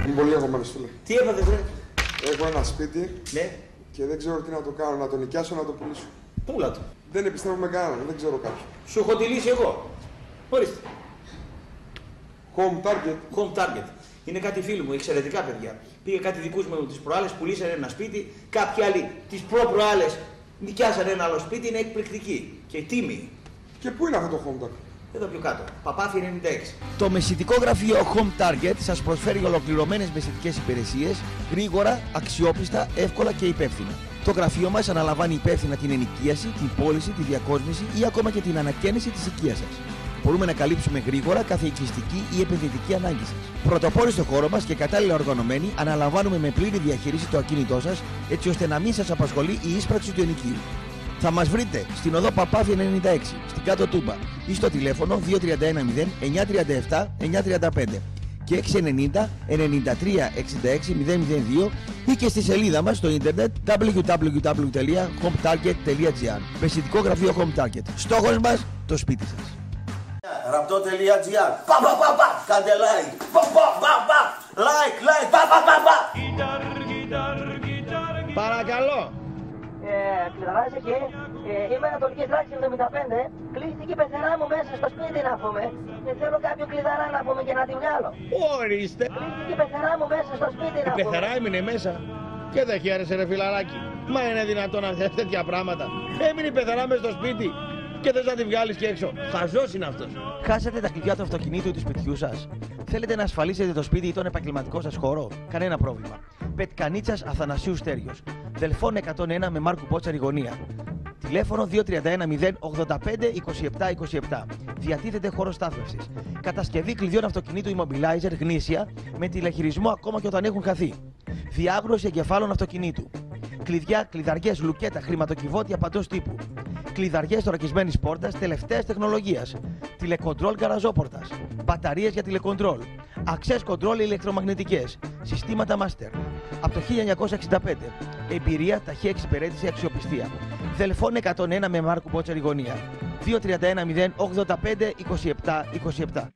Είμαι πολύ αγχωμένος, φίλε. Τι έπαθε, βρε? Έχω ένα σπίτι. Ναι. Και δεν ξέρω τι να το κάνω, να το νοικιάσω, να το πουλήσω. Πούλα το. Δεν επιστρέφω με κανέναν, δεν ξέρω κάποιον. Σου έχω τη λύση εγώ. Ορίστε. Home Target. Home Target. Είναι κάτι φίλοι μου, εξαιρετικά παιδιά. Πήγε κάτι δικούς μου τις προάλλες, πουλήσανε ένα σπίτι. Κάποιοι άλλοι τις προ-προάλλες νοικιάσανε ένα άλλο σπίτι, είναι εκπληκτική. Και τίμη. Και πού είναι αυτό το Home Target? Εδώ πιο κάτω. Παπάθη 96. Το μεσητικό γραφείο Home Target σας προσφέρει ολοκληρωμένες μεσητικές υπηρεσίες, γρήγορα, αξιόπιστα, εύκολα και υπεύθυνα. Το γραφείο μας αναλαμβάνει υπεύθυνα την ενοικίαση, την πώληση, τη διακόσμηση ή ακόμα και την ανακαίνιση της οικίας σας. Μπορούμε να καλύψουμε γρήγορα κάθε οικιστική ή επενδυτική ανάγκη σας. Πρωτοπόροι στο χώρο μας και κατάλληλα οργανωμένοι, αναλαμβάνουμε με πλήρη διαχείριση το ακίνητό σας, έτσι ώστε να μην σας απασχολεί η ίσπραξη του ενοικίου. Θα μας βρείτε στην οδό Παπάθη 96, στην Κάτω Τούμπα ή στο τηλέφωνο 2310 937 935 και 690 93 66 002 ή και στη σελίδα μας στο ίντερνετ www.hometarget.gr. Μεσητικό γραφείο Home Target. Στόχος μας, το σπίτι σας. Ραπτό.gr. Κάντε like. Like. Παρακαλώ. Κλειδαράς εκεί, είμαι Ανατολική Στράξη 75, κλείστηκε η πεθερά μου μέσα στο σπίτι να πούμε και θέλω κάποιο κλειδαρά να πούμε και να τη βγάλω. Ορίστε. Κλείστηκε η πεθερά μου μέσα στο σπίτι να πούμε. Η πεθερά έμεινε μέσα και δεν χαίρεσε ρε φιλαράκι. Μα είναι δυνατόν να θες τέτοια πράγματα? Έμεινε η πεθερά μέσα στο σπίτι και θες να τη βγάλεις και έξω. Χαζός είναι αυτός. Χάσατε τα κλειδιά του αυτοκινήτου ή του σπιτιού σας? Θέλετε να ασφαλίσετε το σπίτι ή τον επαγγελματικό σας χώρο? Κανένα πρόβλημα. Πετκανίτσας Αθανασίου Στέριος. Δελφών 101 με Μάρκου Μπότσαρη γωνία. Τηλέφωνο 2310 085 27 27. Διατίθεται χώρο στάθμευσης. Κατασκευή κλειδιών αυτοκινήτου immobilizer γνήσια με τηλεχειρισμό ακόμα και όταν έχουν χαθεί. Διάγνωση εγκεφάλων αυτοκινήτου. Κλειδιά, κλειδαριές, λουκέτα, χρηματοκιβώτια παντός τύπου. Κλειδαριές θωρακισμένης πόρτας τελευταίας τεχνολογίας. Τηλεκοντρόλ γκαραζόπορτας. Μπαταρίες για τηλεκοντρόλ. Access control ηλεκτρομαγνητικές. Συστήματα master. Από το 1965. Εμπειρία, ταχεία εξυπηρέτηση, αξιοπιστία. Δελφών 101 με Μάρκου Μπότσαρη γωνία. 2310 085 27 27.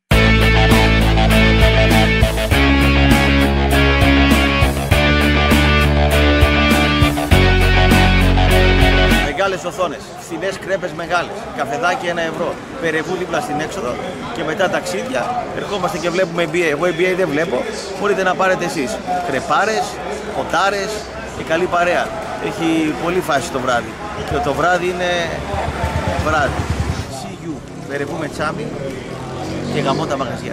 Μεγάλες οθόνες, φθηνές κρέπες μεγάλες, καφεδάκι 1 ευρώ, Περεβού δίπλα στην έξοδο και μετά ταξίδια. Ερχόμαστε και βλέπουμε NBA. Εγώ NBA δεν βλέπω, μπορείτε να πάρετε εσείς. Κρεπάρες, ποτάρες και καλή παρέα. Έχει πολύ φάση το βράδυ και το βράδυ είναι βράδυ. See you, Περεβού με τσάμι και γαμώ τα μαγαζιά.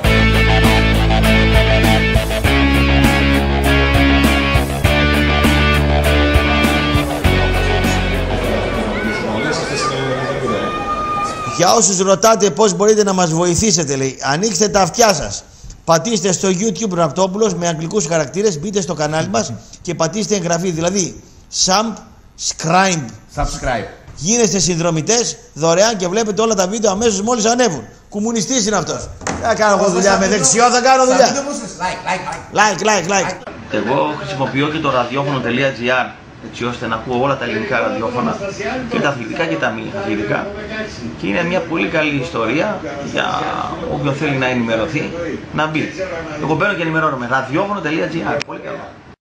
Για όσους ρωτάτε πώς μπορείτε να μας βοηθήσετε, λέει, ανοίξτε τα αυτιά σας. Πατήστε στο YouTube Ραπτόπουλος με αγγλικούς χαρακτήρες, μπείτε στο κανάλι μας και πατήστε εγγραφή. Δηλαδή, subscribe. Γίνεστε συνδρομητές δωρεάν και βλέπετε όλα τα βίντεο αμέσως μόλις ανέβουν. Κομμουνιστής είναι αυτός. Θα κάνω εγώ δουλειά με δεξιό, θα κάνω δουλειά. Like. Εγώ χρησιμοποιώ και το ραδιόφωνο.gr έτσι ώστε να ακούω όλα τα ελληνικά ραδιόφωνα και τα αθλητικά και τα μη αθλητικά και είναι μια πολύ καλή ιστορία για όποιον θέλει να ενημερωθεί να μπει. Εγώ μπαίνω και ενημερώνομαι. ραδιόφωνο.gr. Πολύ καλό.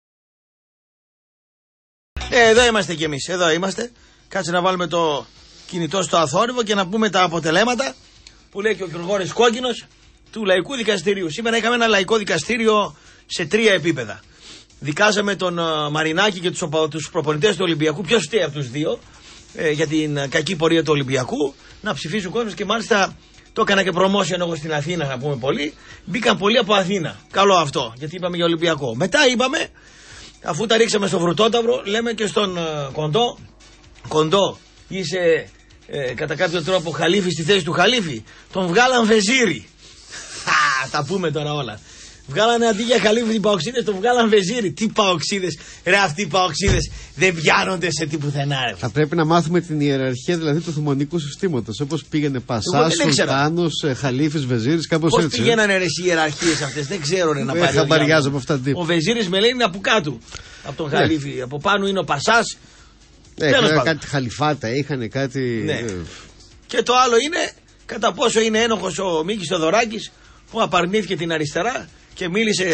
Εδώ είμαστε κι εμείς, εδώ είμαστε. Κάτσε να βάλουμε το κινητό στο αθόρυβο και να πούμε τα αποτελέσματα που λέει και ο Γρηγόρης Κόκκινος του Λαϊκού Δικαστηρίου. Σήμερα είχαμε ένα λαϊκό δικαστήριο σε 3 επίπεδα. Δικάζαμε τον Μαρινάκη και τους προπονητές του Ολυμπιακού, πιο φταίει από τους δύο, για την κακή πορεία του Ολυμπιακού, να ψηφίσουν κόσμος και μάλιστα το έκανα και promotion εγώ στην Αθήνα, να πούμε πολύ. Μπήκαν πολλοί από Αθήνα. Καλό αυτό, γιατί είπαμε για Ολυμπιακό. Μετά είπαμε, αφού τα ρίξαμε στο Βρουτόταυρο, λέμε και στον Κοντό, είσαι κατά κάποιο τρόπο χαλίφη στη θέση του χαλίφη. Τον βγάλαν βεζίρι. Τα πούμε τώρα όλα. Βγάλανε αντί για χαλίφη οι παοξίδες, τον βγάλαν βεζίρι. Τι παοξίδες, ρε αυτοί οι παοξίδες δεν πιάνονται σε τι πουθενά, ρε. Θα πρέπει να μάθουμε την ιεραρχία δηλαδή του θωμονικού συστήματος. Όπως πήγαινε Πασάς, Σουλτάνος, Χαλίφης, Βεζίρις, κάπως έτσι. Πώς πηγαίνανε ρε οι ιεραρχίες αυτές, δεν ξέρω ρε να πάρει. Χαμπαριάζομαι αυτά τύπου. Ο Βεζίρις με λέει είναι από κάτω, από τον Χαλίφη. Από πάνω είναι ο Πασάς. Κάτι χαλιφάτα, είχαν κάτι. Ναι. Και το άλλο είναι κατά πόσο είναι ένοχος ο Μίκης Θοδωράκης που απαρνήθηκε την αριστερά και μίλησε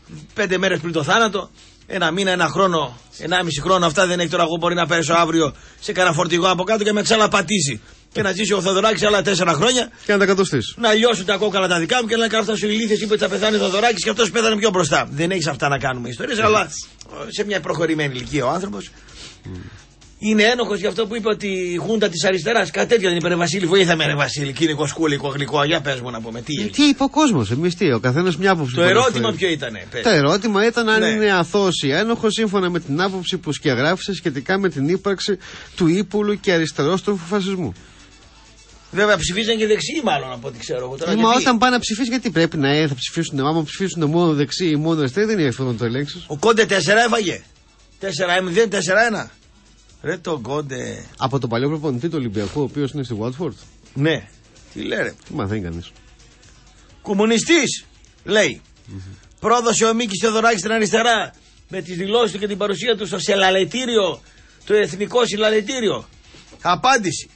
5 μέρες πριν το θάνατο, 1 μήνα, 1 χρόνο, 1,5 χρόνο. Αυτά δεν έχει τώρα. Εγώ μπορεί να πέσω αύριο σε κανένα φορτηγό από κάτω και με ξαναπατήσει. Και να ζήσει ο Θοδωράκης άλλα 4 χρόνια. Και να τα κατοστήσει. Να λιώσουν τα κόκαλα τα δικά μου και να κάνω αυτά σου ηλίθιες. Είπε ότι θα πεθάνει ο Θοδωράκης και αυτός πέθανε πιο μπροστά. Δεν έχεις αυτά να κάνουμε ιστορίες, αλλά σε μια προχωρημένη ηλικία ο άνθρωπος. Είναι ένοχος για αυτό που είπε ότι η Χούντα της αριστεράς. Κάτι τέτοιο δεν είπε, ρε Βασίλη, βοήθαμε, ρε Βασίλη. Κίνικο σκούλικο γλυκό, για πες μου να πούμε. Τι είπε ο κόσμος, εμείς τι, ο καθένας μια άποψη. Το ερώτημα ποιο ήτανε? Το ερώτημα ήταν αν είναι αθώος ή ένοχος σύμφωνα με την άποψη που σκιαγράφησε σχετικά με την ύπαρξη του ύπουλου και αριστερόστροφου φασισμού. Βέβαια ψηφίζαν και δεξιοί, μάλλον από ό,τι ξέρω εγώ. Μα όταν πάνε να ψηφίσει, γιατί πρέπει να θα ψηφίσουν, άμα ψηφίσουν μόνο δεξιοί ή μόνο αριστεροί, δεν είναι εύκολο να το ελέγξει. Ο Κόντε 4 έφαγε. 4-0, 4-1. Ρε το Κόντε. Από τον παλιό προπονητή του Ολυμπιακού, ο οποίος είναι στη Watford. Ναι. Τι λέει ρε. Τι μαθαίνει κανείς. Κομμουνιστής, λέει. Πρόδωσε ο Μίκης Θεοδωράκης στην αριστερά με τις δηλώσεις του και την παρουσία του στο συλλαλητήριο, το εθνικό συλλαλητήριο. Απάντηση.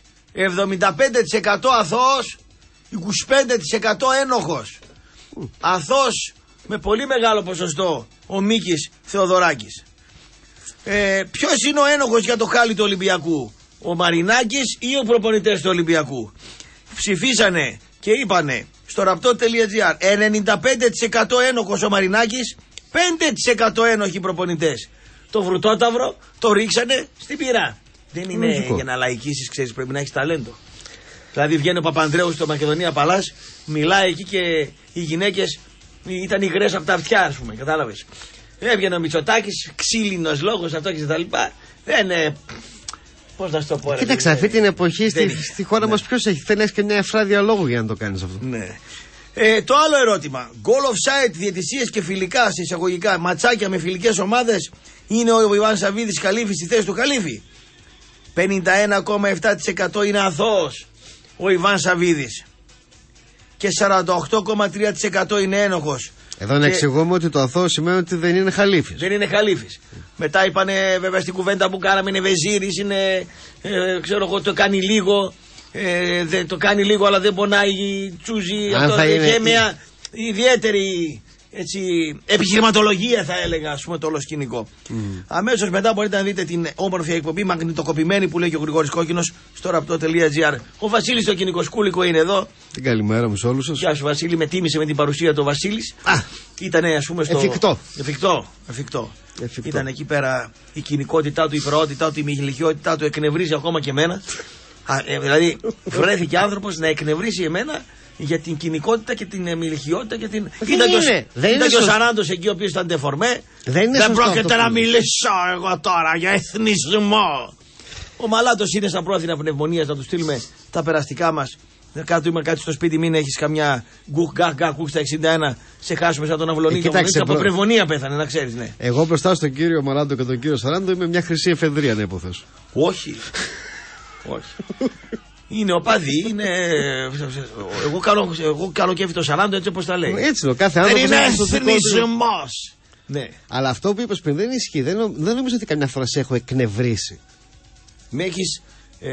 75% αθώος, 25% ένοχος. Αθώος με πολύ μεγάλο ποσοστό ο Μίκης Θεοδωράκης. Ποιος είναι ο ένοχος για το χάλι του Ολυμπιακού? Ο Μαρινάκης ή ο προπονητές του Ολυμπιακού? Ψηφίσανε και είπανε στο ραπτό.gr 95% ένοχος ο Μαρινάκης, 5% ένοχοι προπονητές. Το Βρουτόταυρο το ρίξανε στην πυρά. Δεν είναι για να λαϊκίσεις, ξέρεις, πρέπει να έχεις ταλέντο. Δηλαδή βγαίνει ο Παπανδρέου στο Μακεδονία Παλάς, μιλάει εκεί και οι γυναίκες ήταν υγρές από τα αυτιά, ας πούμε, κατάλαβες. Έβγαινε ο Μητσοτάκης, ξύλινος λόγος, αυτό και τα λοιπά. Δεν. Πώς να σου το πω, ρε. Κοίταξε, αυτή την εποχή στη χώρα μας ποιος έχει? Θέλει και μια εφράδια λόγου για να το κάνεις αυτό. Ναι. Το άλλο ερώτημα. Goal offside, διαιτησίες και φιλικά σε εισαγωγικά. Ματσάκια με φιλικές ομάδες. Είναι ο Ιβάν Σαββίδης Καλύφης στη θέση του Καλύφη? 51,7% είναι αθώος ο Ιβάν Σαββίδης. Και 48,3% είναι ένοχος. Εδώ να εξηγούμε ότι το αθώο σημαίνει ότι δεν είναι Χαλίφης. Δεν είναι Χαλίφης. Μετά είπανε βέβαια στην κουβέντα που κάναμε είναι Βεζίρης, είναι ξέρω εγώ το κάνει λίγο, το κάνει λίγο αλλά δεν πονάει, τσούζει. Αυτό είχε μια ιδιαίτερη έτσι, επιχειρηματολογία θα έλεγα, ας πούμε, το όλο σκηνικό. Αμέσως μετά μπορείτε να δείτε την όμορφη εκπομπή μαγνητοκοπημένη που λέει και ο Γρηγόρης Κόκκινος στο ραπτό.gr. Ο Βασίλης το Κινικοσκούλικο είναι εδώ. Την καλημέρα μου σε όλους σας. Γεια σου Βασίλη, με τίμησε με την παρουσία του Βασίλης. Ήτανε ας πούμε στο... Εφικτό. Ήταν εκεί πέρα η κοινικότητά του, η προότητά του, η μιγλικιότητά του εκνευρίζει ακόμα και εμένα. Δηλαδή βρέθηκε άνθρωπος να εκνευρίσει εμένα για την κοινικότητα και την μιλιχιότητα και την... Ήταν και ο Σαράντος εκεί ο οποίος ήταν τεφορμέ. Δεν πρόκειται να μιλήσω εγώ τώρα για εθνισμό. Ο Μαλάτος είναι στα πρόθυρα πνευμονίας, να του στείλουμε τα περαστικά μας. Κάτι στο σπίτι, μην έχεις καμιά γκουκ στα 61, σε χάσουμε σαν τον Αυλονίκη. Από πνευμονία πέθανε, να ξέρεις, ναι. Εγώ μπροστά στον κύριο Μαλάτο και τον κύριο Σαράντο είμαι μια χρυσή εφεδρεία, να υποθέσω. Όχι. Είναι οπαδί, είναι. Εγώ κάνω κέφι το Σαράντο έτσι όπως τα λέει. Έτσι είναι, κάθε άνθρωπος. Δεν είναι εθνισμός. Ναι. Αλλά αυτό που είπες πριν δεν ισχύει. Δεν νομίζω ότι καμιά φορά σε έχω εκνευρίσει. Με έχεις.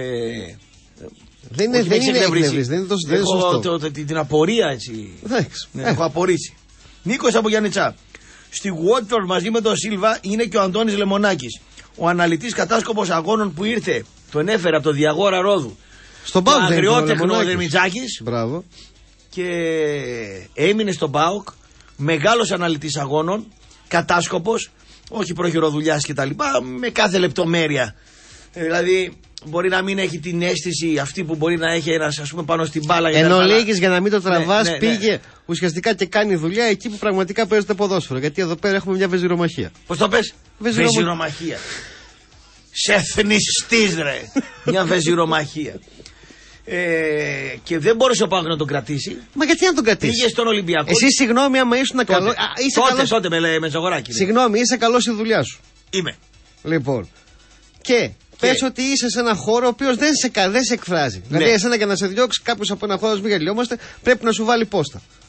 Δεν είναι εκνευρίσει, δεν είναι σωστό. Την απορία έτσι. Έχω απορρίσει. Νίκος από Γιάννητσά. Στη Watford μαζί με τον Σίλβα είναι και ο Αντώνης Λεμονάκης. Ο αναλυτής κατάσκοπος αγώνων που ήρθε. Τον έφερε από το Διαγόρα Ρόδου. Στον ΠΑΟΚ. Αγριότεχνο ο Δερμιτζάκης. Μπράβο. Και έμεινε στον ΠΑΟΚ. Μεγάλος αναλυτής αγώνων. Κατάσκοπος. Όχι προχειροδουλειάς και τα λοιπά. Με κάθε λεπτομέρεια. Δηλαδή μπορεί να μην έχει την αίσθηση αυτή που μπορεί να έχει ένας, ας πούμε, πάνω στην μπάλα. Εν ολίγης, για να μην το τραβάς, πήγε ουσιαστικά και κάνει δουλειά εκεί που πραγματικά παίζεται ποδόσφαιρο. Γιατί εδώ πέρα έχουμε μια βεζιρομαχία. Πώς το πες? Βεζιρομαχία. Σε εθνιστής ρε. Μια βεζιρομαχία. Και δεν μπόρεσε ο Πάοκ να τον κρατήσει. Μα γιατί να τον κρατήσει? Πήγε στον Ολυμπιακό. Εσύ συγγνώμη άμα ήσουν καλό. Τότε με Ζαγοράκη. Συγγνώμη, είσαι καλό στη δουλειά σου. Είμαι. Λοιπόν. Και πες ότι είσαι σε ένα χώρο ο οποίος δεν σε εκφράζει. Ναι. Δηλαδή, εσένα για να σε διώξει κάποιος από ένα χώρο, μην γελιόμαστε, πρέπει να σου βάλει πόστα.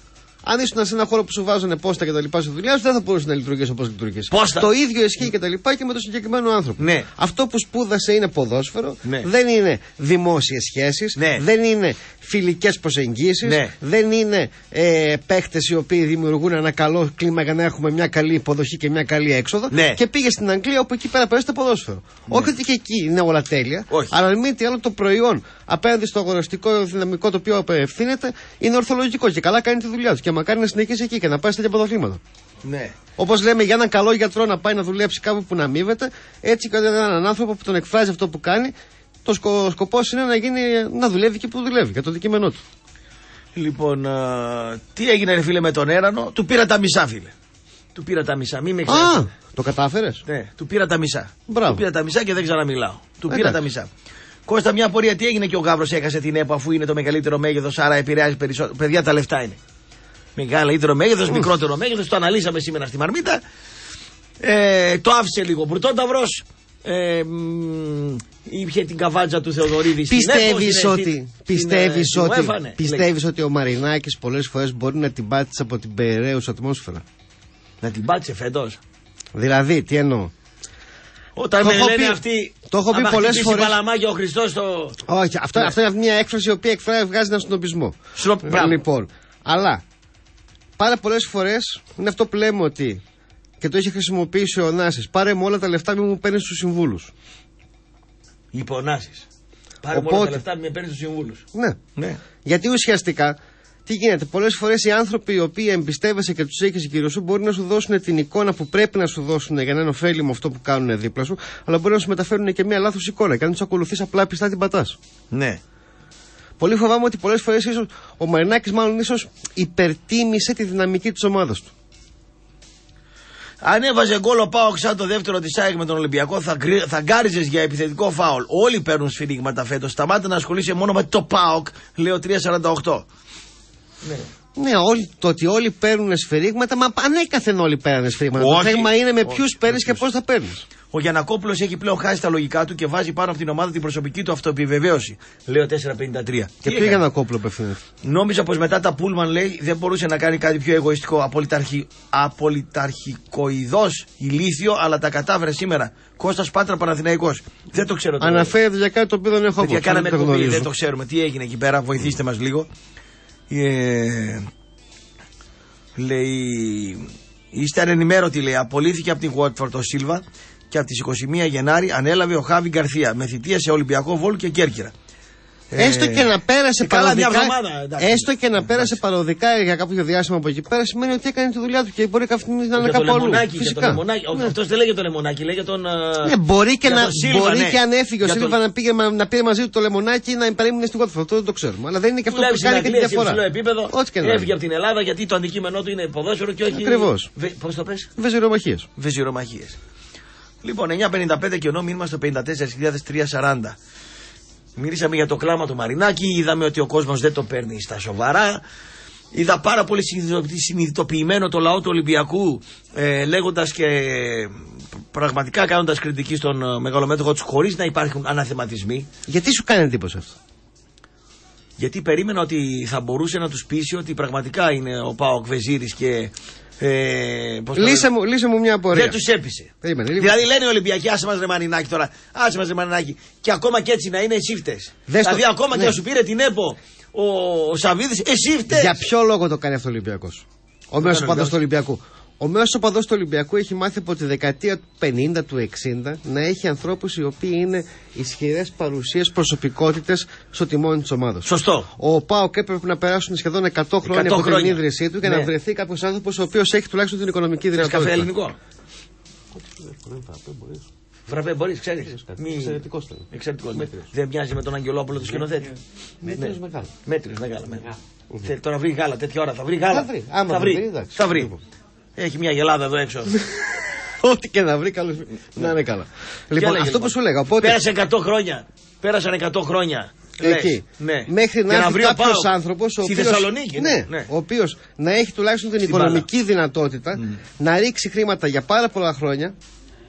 Αν ήσουν σε ένα χώρο που σου βάζουν πόστα και τα λοιπά στη δουλειά σου, δεν θα μπορούσε να λειτουργήσει όπως λειτουργήσει. Πόστα. Το ίδιο ισχύει και τα λοιπά και με τον συγκεκριμένο άνθρωπο. Ναι. Αυτό που σπούδασε είναι ποδόσφαιρο, ναι. δεν είναι δημόσιες σχέσεις, ναι. δεν είναι φιλικές προσεγγίσεις, ναι. δεν είναι παίχτες οι οποίοι δημιουργούν ένα καλό κλίμα για να έχουμε μια καλή υποδοχή και μια καλή έξοδο. Ναι. Και πήγε στην Αγγλία όπου εκεί πέρα παίζεται ποδόσφαιρο. Ναι. Όχι ότι και εκεί είναι όλα τέλεια, όχι. αλλά μη τι άλλο το προϊόν απέναντι στο αγοραστικό δυναμικό το οποίο απευθύνεται είναι ορθολογικό και καλά κάνει τη δουλειά του. Και μακάρι να συνεχίσει εκεί και να πάει σε τέτοια ποδοθλήματα. Ναι. Όπως λέμε για έναν καλό γιατρό να πάει να δουλέψει κάπου που να αμείβεται, έτσι και έναν άνθρωπο που τον εκφράζει αυτό που κάνει, το σκοπός είναι να δουλεύει εκεί που δουλεύει, για το αντικείμενό του. Λοιπόν, τι έγινε ρε φίλε με τον Έρανο, του πήρα τα μισά φίλε. Του πήρα τα μισά, μην με ξέρεις. Α, το κατάφερες. Ναι, του πήρα τα μισά. Μπράβο. Του πήρα τα μισά και δεν ξαναμιλάω. Του πήρα τα μισά. Κώστα, μια απορία, τι έγινε και ο Γάβρος έχασε την ΕΠΟ αφού είναι το μεγαλύτερο μέγεθος, άρα επηρεάζει περισσότερο. Παιδιά, τα λεφτά είναι. Μεγαλύτερο μέγεθος, μικρότερο μέγεθος, το αναλύσαμε σήμερα στη Μαρμίτα. Το άφησε λίγο Μπουρτόνταυρος. Ήπια την καβάτζα του Θεοδωρίδη στην ΕΠΟ. Πιστεύεις ότι ο Μαρινάκης πολλές φορές μπορεί να την πάτησε από την περιραίουσα ατμόσφαιρα? Να την πάτησε φέτος. Δηλαδή, τι εννοώ? Όταν με λένε αυτοί. Το έχω πει πολλές φορές. Παλαμάκια ο Χριστός το. Όχι, αυτό είναι μια έκφραση η οποία βγάζει έναν συνοπισμό. Λοιπόν, αλλά πάρα πολλές φορές είναι αυτό που λέμε ότι. Και το είχε χρησιμοποιήσει ο Νάσης. Πάρε μου όλα τα λεφτά, μην μου παίρνεις τους συμβούλους. Λοιπόν, Νάσης. Πάρε μου όλα τα λεφτά, μην με παίρνεις τους συμβούλους. Ναι. Γιατί ουσιαστικά τι γίνεται? Πολλές φορές οι άνθρωποι οι οποίοι εμπιστεύεσαι και τους έχεις γύρω σου μπορεί να σου δώσουν την εικόνα που πρέπει να σου δώσουν για να είναι ωφέλιμο αυτό που κάνουν δίπλα σου, αλλά μπορεί να σου μεταφέρουν και μια λάθος εικόνα και αν τους ακολουθείς απλά πιστά την πατάς. Ναι. Πολύ φοβάμαι ότι πολλές φορές ίσως ο Μαρινάκης μάλλον ίσως υπερτίμησε τη δυναμική της ομάδας του. Αν έβαζε γκολ ο ΠΑΟΚ σαν το δεύτερο της ΑΕΚ με τον Ολυμπιακό, θα γκάριζες για επιθετικό φάουλ. Όλοι παίρνουν σφυρίγματα φέτος. Σταμάτα να ασχολείσαι μόνο με το ΠΑΟΚ, λέω 3,48. Ναι, το ότι όλοι παίρνουν σφυρίγματα, μα ανέκαθεν όλοι παίρνουν σφυρίγματα. Το θέμα είναι με ποιους παίρνεις και πώς θα παίρνεις. Ο Γιαννακόπουλος έχει πλέον χάσει τα λογικά του και βάζει πάνω από την ομάδα την προσωπική του αυτοεπιβεβαίωση. Λέω 4,53. Και ποιο Γιαννακόπουλο απευθύνεται? Νόμιζα πως μετά τα Πούλμαν, λέει, δεν μπορούσε να κάνει κάτι πιο εγωιστικό. Απολυταρχικοειδώς ηλίθιο, αλλά τα κατάφερε σήμερα. Κώστας Πάτρα, Παναθηναϊκός. Δεν το ξέρω. Αναφέρεται για κάτι το οποίο δεν έχω ακούσει. Κάναμε εκπομπή, δεν το ξέρουμε. Τι έγινε εκεί πέρα, βοηθήστε μας λίγο. Λέει, είστε ανενημέρωτοι, λέει. Απολύθηκε από την Watford ο Σίλβα και από τις 21 Γενάρη ανέλαβε ο Χάβι Γκαρθία με θητεία σε Ολυμπιακό, Βόλου και Κέρκυρα. Έστω και να πέρασε παροδικά, έστω και να πέρασε παροδικά για κάποιο διάστημα από εκεί πέρα, σημαίνει ότι έκανε τη δουλειά του και μπορεί κάποια στιγμή να είναι κάπου αλλού. Φυσικά. Αυτός δεν λέγεται το Λεμονάκι, λέγεται τον. Ναι, μπορεί και, Σίλβα, μπορεί και αν έφυγε ο Σίλβα να πήρε μαζί του το Λεμονάκι ή να παρέμεινε στη Watford. Αυτό δεν το ξέρουμε. Αλλά δεν είναι και αυτό που κάνει και τη διαφορά. Σε επίπεδο έφυγε από την Ελλάδα γιατί το αντικείμενό του είναι ποδόσφαιρο και όχι. Ακριβώς. Πώς το πες? Βεζιρομαχίες. Λοιπόν, 9.55 και ενώ μήνυμα στο 54.340. Μίλησαμε για το κλάμα του Μαρινάκη, είδαμε ότι ο κόσμος δεν το παίρνει στα σοβαρά. Είδα πάρα πολύ συνειδητοποιημένο το λαό του Ολυμπιακού, λέγοντας και πραγματικά κάνοντας κριτική στον μεγαλομέτωχο τους χωρίς να υπάρχουν αναθεματισμοί. Γιατί σου κάνει εντύπωση αυτό? Γιατί περίμενα ότι θα μπορούσε να τους πείσει ότι πραγματικά είναι ο ΠΑΟΚ Βεζίρης και... λύσε μου μια απορία. Δεν τους έπεισε. Δηλαδή λένε οι Ολυμπιακοί, άσε μας ρε Μαρινάκη τώρα, άσε μας ρε Μαρινάκη. Και ακόμα και έτσι να είναι εσύ φταίς. Δηλαδή ακόμα και να σου πήρε την ΕΠΟ ο Σαββίδης, εσύ φταίς. Για ποιο λόγο το κάνει αυτό ο Ολυμπιακός? Ο μέσος οπαδός του Ολυμπιακού. Ο μέσος οπαδός του Ολυμπιακού έχει μάθει από τη δεκαετία του 50, του 60 να έχει ανθρώπους οι οποίοι είναι ισχυρές παρουσίες, προσωπικότητες στο τιμόνι της ομάδας. Σωστό. Ο ΠΑΟΚ έπρεπε να περάσουν σχεδόν 100 χρόνια από την ίδρυσή του και να βρεθεί κάποιος άνθρωπος ο οποίος έχει τουλάχιστον την οικονομική δυνατότητα. Καφέ ελληνικό. Βραβέ, μπορείς, ξέρεις. Εξαιρετικός ήταν. Εξαιρετικός. Δεν μοιάζει με τον Αγγελόπουλο του σκηνοθέτη. Μέτριος μεγάλα. Τώρα βρει γάλα, τέτοια ώρα θα βρει γάλα. Θα βρει. Έχει μια γελάδα εδώ έξω. Ό,τι και να βρει, καλώς. Να είναι καλά. Λοιπόν, αυτό που σου λέγα. Πέρασε 100 χρόνια. Πέρασαν 100 χρόνια. Εκεί. Ναι. Μέχρι να έρθει κάποιος άνθρωπος στη Θεσσαλονίκη. Ναι. Ο οποίος να έχει τουλάχιστον την οικονομική δυνατότητα να ρίξει χρήματα για πάρα πολλά χρόνια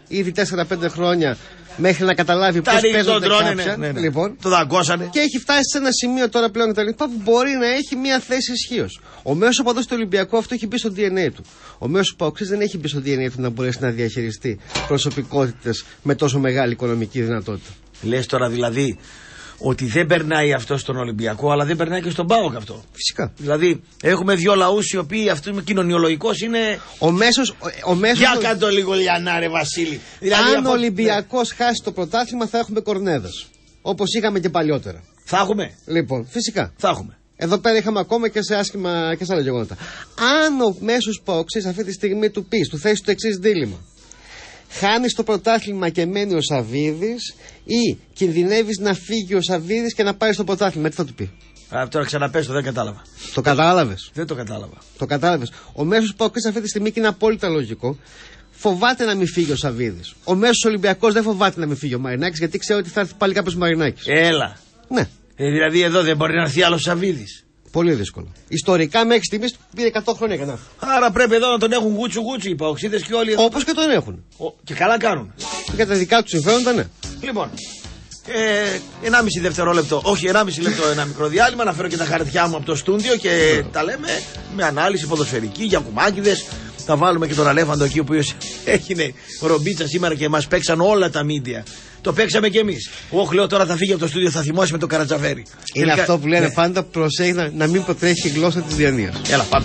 ήδη 4-5 χρόνια μέχρι να καταλάβει πώς παίζονται κάποια. Ναι. Λοιπόν, το δαγκώσανε. Και έχει φτάσει σε ένα σημείο τώρα πλέον που μπορεί να έχει μια θέση ισχύως. Ο μέσος οπαδός του Ολυμπιακού αυτό έχει μπει στο DNA του. Ο μέσος παοξής δεν έχει μπει στο DNA του να μπορέσει να διαχειριστεί προσωπικότητες με τόσο μεγάλη οικονομική δυνατότητα. Λες τώρα δηλαδή ότι δεν περνάει αυτό στον Ολυμπιακό, αλλά δεν περνάει και στον ΠΑΟΚ αυτό. Φυσικά. Δηλαδή, έχουμε δύο λαούς οι οποίοι αυτό με κοινωνιολογικός είναι. Ο μέσος. Για κάτω λίγο λιανά, ρε Βασίλη. Δηλαδή, αν ο Ολυμπιακός χάσει το πρωτάθλημα, θα έχουμε κορνέδες. Όπως είχαμε και παλιότερα. Θα έχουμε. Λοιπόν, φυσικά. Θα έχουμε. Εδώ πέρα είχαμε ακόμα και σε άσχημα και σε άλλα γεγονότα. Αν ο μέσος παοξής αυτή τη στιγμή του θέσει το εξής δίλημμα. Χάνεις το πρωτάθλημα και μένει ο Σαββίδης, ή κινδυνεύεις να φύγει ο Σαββίδης και να πάει στο πρωτάθλημα, τι θα του πει? Τώρα ξαναπες το, δεν κατάλαβα. Το κατάλαβες? Δεν το κατάλαβα. Το κατάλαβες. Ο μέσος παοξής αυτή τη στιγμή, και είναι απόλυτα λογικό, φοβάται να μην φύγει ο Σαββίδης. Ο μέσος Ολυμπιακός δεν φοβάται να μην φύγει ο Μαρινάκης, γιατί ξέρει ότι θα έρθει πάλι κάποιος Μαρινάκης. Έλα. Ναι. Δηλαδή εδώ δεν μπορεί να έρθει άλλος Σαββίδης. Πολύ δύσκολο. Ιστορικά μέχρι στιγμής πήρε 100 χρόνια για να έρθει. Άρα πρέπει εδώ να τον έχουν γούτσου οι παοξίδες και όλοι. Όπως και τον έχουν. Και καλά κάνουν. Για τα δικά του συμφέροντα, ναι. Λοιπόν, 1,5 δευτερόλεπτο, όχι 1,5 λεπτό, ένα μικρό διάλειμμα. Να φέρω και τα χαρτιά μου από το στούντιο και τα λέμε με ανάλυση ποδοσφαιρική για κουμάκιδες. Θα βάλουμε και τον Αλέφαντο εκεί, ο οποίος έγινε ρομπίτσα σήμερα και μας παίξαν όλα τα μίντια. Το παίξαμε κι εμείς. Όχι, λέω τώρα θα φύγει από το στούντιο, θα θυμώσει με το Καρατζαφέρι. Είναι αυτό που λένε πάντα, προσέχει να μην προτρέχει η γλώσσα της διανοίας. Έλα, πάμε.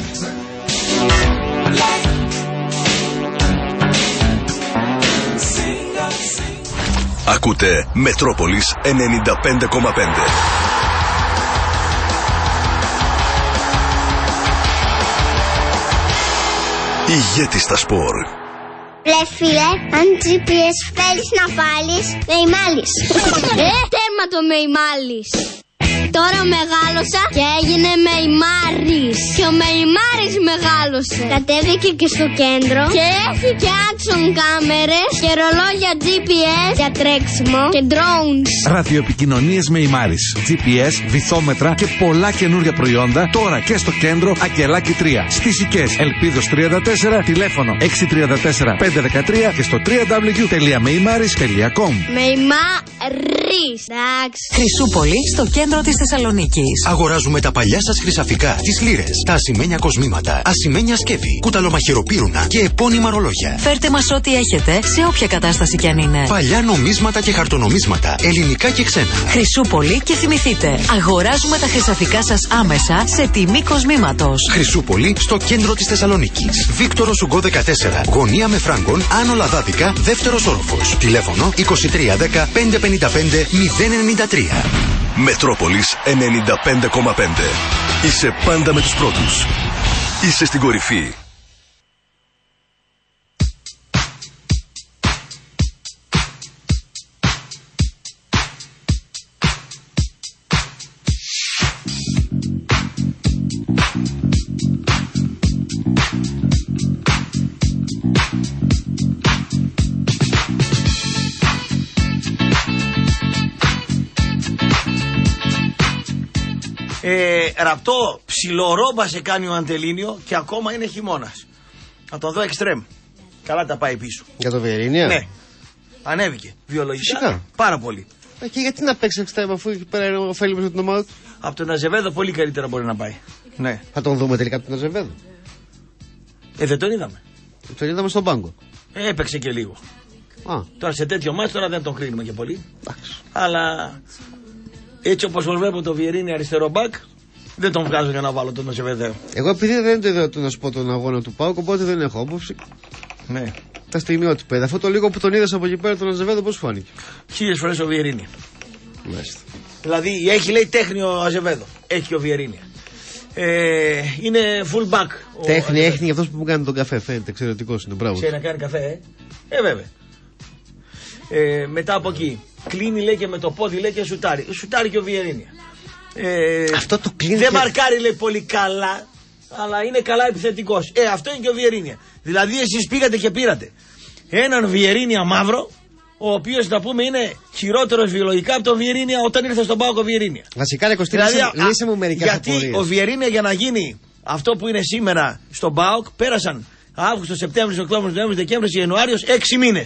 Ακούτε Μετρόπολης 95,5. Ηγέτη στα σπορ. Ρε φίλε, αν GPS θέλεις να βάλεις, με ημάλεις. Τέρμα το με ημάλεις. Τώρα μεγάλωσα και έγινε Μεϊμάρης. Και ο Μεϊμάρης μεγάλωσε. Κατέβηκε και στο κέντρο και έχει και action κάμερες και ρολόγια GPS για τρέξιμο και drones. Ραδιοεπικοινωνίες Μεϊμάρης, GPS, βυθόμετρα και πολλά καινούρια προϊόντα τώρα και στο κέντρο Ακελάκι 3. Στις Οικές Ελπίδος 34, τηλέφωνο 634 513 και στο www.meimaris.com. Μεϊμάρης. Χρυσούπολη, στο κέντρο της Θεσσαλονίκης. Αγοράζουμε τα παλιά σας χρυσαφικά, τις λίρες, τα ασημένια κοσμήματα, ασημένια σκεύη, κουταλομαχαιροπύρουνα και επώνυμα ρολόγια. Φέρτε μας ό,τι έχετε, σε όποια κατάσταση κι αν είναι. Παλιά νομίσματα και χαρτονομίσματα, ελληνικά και ξένα. Χρυσούπολη και θυμηθείτε, αγοράζουμε τα χρυσαφικά σας άμεσα σε τιμή κοσμήματος. Χρυσούπολη, στο κέντρο της Θεσσαλονίκης. Βίκτορος Ουγκό 14, γωνία με Φράγκον, Άνω Λαδάδικα, δεύτερος όροφος. Τηλέφωνο 2310 555 093. Μετρόπολης 95,5. Είσαι πάντα με τους πρώτους. Είσαι στην κορυφή. Ραπτό ψιλορόμπα σε κάνει ο Αντελίνιο και ακόμα είναι χειμώνας. Θα τον δω εξτρέμ. Καλά τα πάει πίσω. Για το Βιερίνια? Ναι. Ανέβηκε. Βιολογικά. Φυσικά. Πάρα πολύ. Και γιατί να παίξει εξτρέμ αφού εκεί πέρα είναι ωφέλιμος με την ομάδα του? Από τον Αζεβέδο πολύ καλύτερα μπορεί να πάει. Ναι. Θα τον δούμε τελικά από τον Αζεβέδο? Δεν τον είδαμε. Τον είδαμε στον πάγκο. Έπαιξε και λίγο. Τώρα σε τέτοιο μάτσο τώρα δεν τον κρίνουμε και πολύ. Αλλά έτσι όπως βλέπω το Βιερίνι αριστερό μπακ, δεν τον βγάζω για να βάλω τον Αζεβέδο. Εγώ επειδή δεν το είδα να σου πω τον αγώνα του ΠΑΟΚ, οπότε δεν έχω άποψη. Ναι. Τα στιγμιότυπα. Αυτό το λίγο που τον είδα από εκεί πέρα τον Αζεβέδο, πώς φάνηκε? 1000 φορές ο Βιερίνι. Μάλιστα. Δηλαδή έχει λέει τέχνη ο Αζεβέδο. Έχει και ο Βιερίνι. Είναι full back. Τέχνη έχει για αυτός που μου κάνει τον καφέ. Φαίνεται εξαιρετικός είναι. Μπράβο. Ξέρει να κάνει καφέ, βέβαια. Μετά από εκεί κλείνει λέει και με το πόδι λέει και σουτάρει. Σουτάρει και ο Βιερίνια. Αυτό το κλείνει. Δεν μαρκάρει λέει πολύ καλά, αλλά είναι καλά επιθετικός. Αυτό είναι και ο Βιερίνια. Δηλαδή εσείς πήγατε και πήρατε έναν Βιερίνια μαύρο, ο οποίος να πούμε είναι χειρότερος βιολογικά από τον Βιερίνια όταν ήρθε στον ΠΑΟΚ ο Βιερίνια. Βασικά ρε Κωστή, λύσε μου μερικές απορίες. Γιατί ο Βιερίνια για να γίνει αυτό που είναι σήμερα στον ΠΑΟΚ πέρασαν Αύγουστο, Σεπτέμβρης, Οκτώβρης, Νοέμβρης, Δεκέμβρης, Ιανουάριος 6 μήνες.